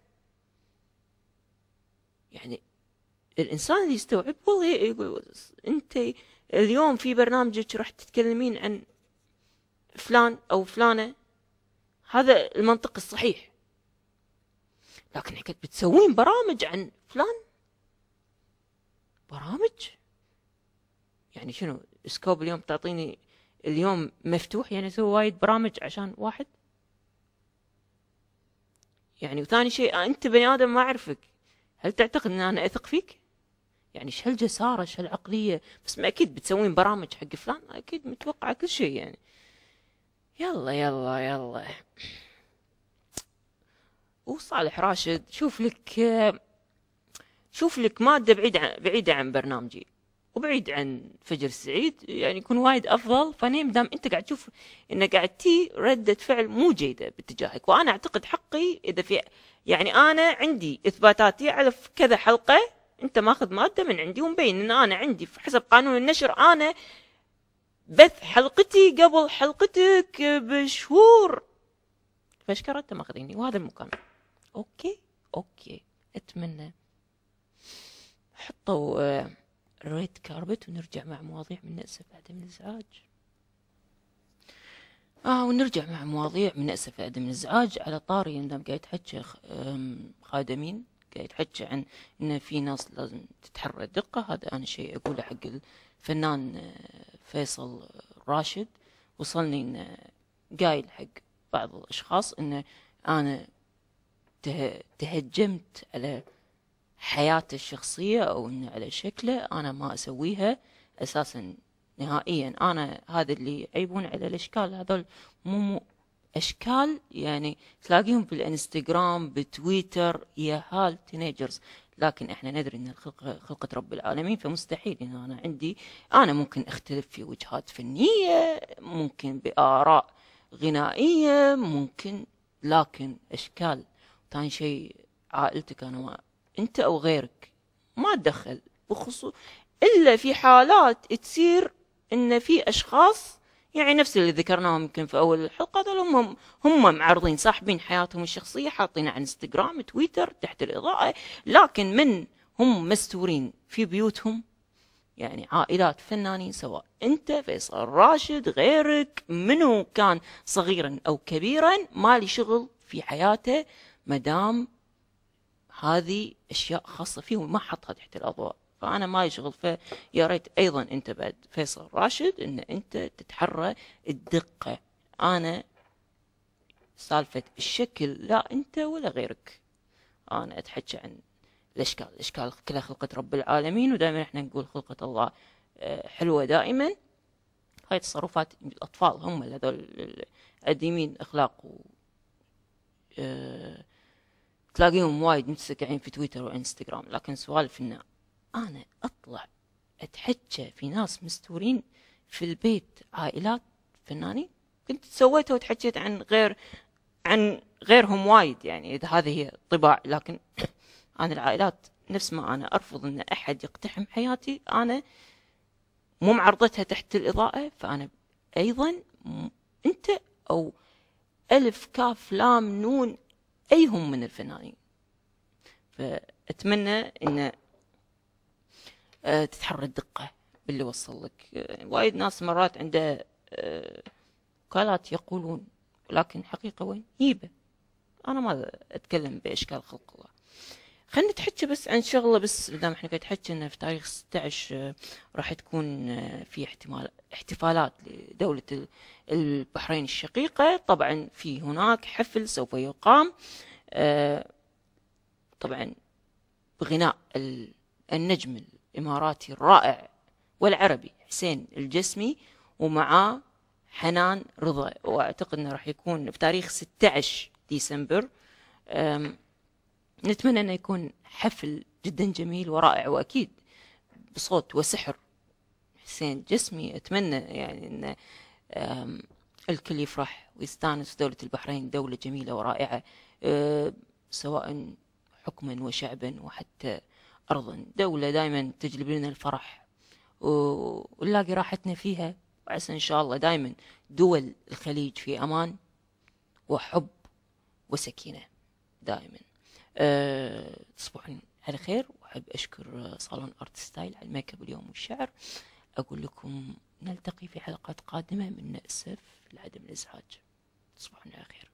يعني الانسان اللي يستوعب والله يقول انت اليوم في برنامجك راح تتكلمين عن فلان او فلانه، هذا المنطق الصحيح. لكن حكيت بتسوين برامج عن فلان، برامج يعني شنو سكوب اليوم تعطيني اليوم مفتوح يعني اسوي وايد برامج عشان واحد؟ يعني وثاني شيء انت بني ادم ما اعرفك، هل تعتقد ان انا اثق فيك؟ يعني ايش هالجساره، ايش هالعقليه؟ بس ما اكيد بتسوين برامج حق فلان، اكيد متوقع كل شيء يعني. يلا يلا يلا. وصالح راشد، شوف لك شوف لك ماده بعيده عن بعيده عن برنامجي وبعيد عن فجر السعيد، يعني يكون وايد افضل. فنيم دام انت قاعد تشوف ان قاعد تي رده فعل مو جيده باتجاهك، وانا اعتقد حقي اذا في، يعني انا عندي اثباتاتي على كذا حلقه، انت ماخذ ماده من عندي ومبين ان انا عندي حسب قانون النشر انا بث حلقتي قبل حلقتك بشهور، فاشكر انت ماخذيني وهذا المكان. اوكي اوكي اتمنى حطوا ريد كاربت ونرجع مع مواضيع من نأسف عدم الازعاج. اه ونرجع مع مواضيع من نأسف عدم الازعاج. على طاري ان قاعد تحكي خادمين، قاعد تحكي عن ان في ناس لازم تتحرى الدقه، هذا انا شيء اقوله حق الفنان فيصل راشد. وصلني ان قايل حق بعض الاشخاص ان انا تهجمت على حياته الشخصية أو إنه على شكله، أنا ما أسويها أساسا نهائيا. أنا هذا اللي يعيبون على الأشكال هذول مو, مو أشكال يعني تلاقيهم بالإنستغرام بتويتر يا هال تينيجرز، لكن إحنا ندري إن الخلقة خلقة رب العالمين، فمستحيل إن أنا عندي أنا ممكن أختلف في وجهات فنية، ممكن بآراء غنائية، ممكن، لكن أشكال. ثاني شيء عائلتك أنا ما انت او غيرك ما اتدخل بخصوص الا في حالات تصير ان في اشخاص يعني نفس اللي ذكرناهم يمكن في اول الحلقه، هذول هم هم معرضين صاحبين حياتهم الشخصيه حاطينها على انستغرام تويتر تحت الاضاءه، لكن من هم مستورين في بيوتهم، يعني عائلات فنانين سواء انت فيصل راشد غيرك منو كان صغيرا او كبيرا، ما لي شغل في حياته مدام هذه اشياء خاصه فيه وما حطها تحت الاضواء، فانا ما يشغل. فيا ريت ايضا انت بعد فيصل راشد ان انت تتحرى الدقه. انا سالفه الشكل لا انت ولا غيرك، انا اتحكى عن الاشكال. الاشكال كلها خلقه رب العالمين، ودائما احنا نقول خلقه الله حلوه دائما. هاي تصرفات الاطفال هم هذول القديمين اخلاق و أه تلاقيهم وايد متسكعين في تويتر وانستغرام، لكن سوالف ان انا اطلع اتحكى في ناس مستورين في البيت عائلات فنانين، كنت سويتها وتحكيت عن غير عن غيرهم وايد، يعني اذا هذه هي طباع. لكن انا العائلات نفس ما انا ارفض ان احد يقتحم حياتي، انا مو معرضتها تحت الاضاءة، فانا ايضا انت او الف كاف لام نون ايهم من الفنانين. فاتمنى ان تتحرى الدقة باللي وصل لك. وايد ناس مرات عنده وكالات يقولون، لكن حقيقة وين هيبة. انا ما اتكلم باشكال خلق الله. خلينا نتحكي بس عن شغله، بس دام احنا قاعد نحكي انه في تاريخ ستة عشر راح تكون في احتمال احتفالات لدولة البحرين الشقيقة. طبعا في هناك حفل سوف يقام طبعا بغناء النجم الاماراتي الرائع والعربي حسين الجسمي ومعاه حنان رضا، واعتقد انه راح يكون في تاريخ ستة عشر ديسمبر. نتمنى انه يكون حفل جدا جميل ورائع، واكيد بصوت وسحر حسين جسمي. اتمنى يعني ان الكل يفرح ويستانس. دولة البحرين دولة جميلة ورائعة، سواء حكما وشعبا وحتى ارضا، دولة دائما تجلب لنا الفرح ونلاقي راحتنا فيها. وعسى ان شاء الله دائما دول الخليج في امان وحب وسكينة دائما. أه تصبحون على خير، واحب اشكر صالون ارت ستايل على الميك اب اليوم والشعر. اقول لكم نلتقي في حلقات قادمة من نأسف لعدم الازعاج. تصبحون على خير.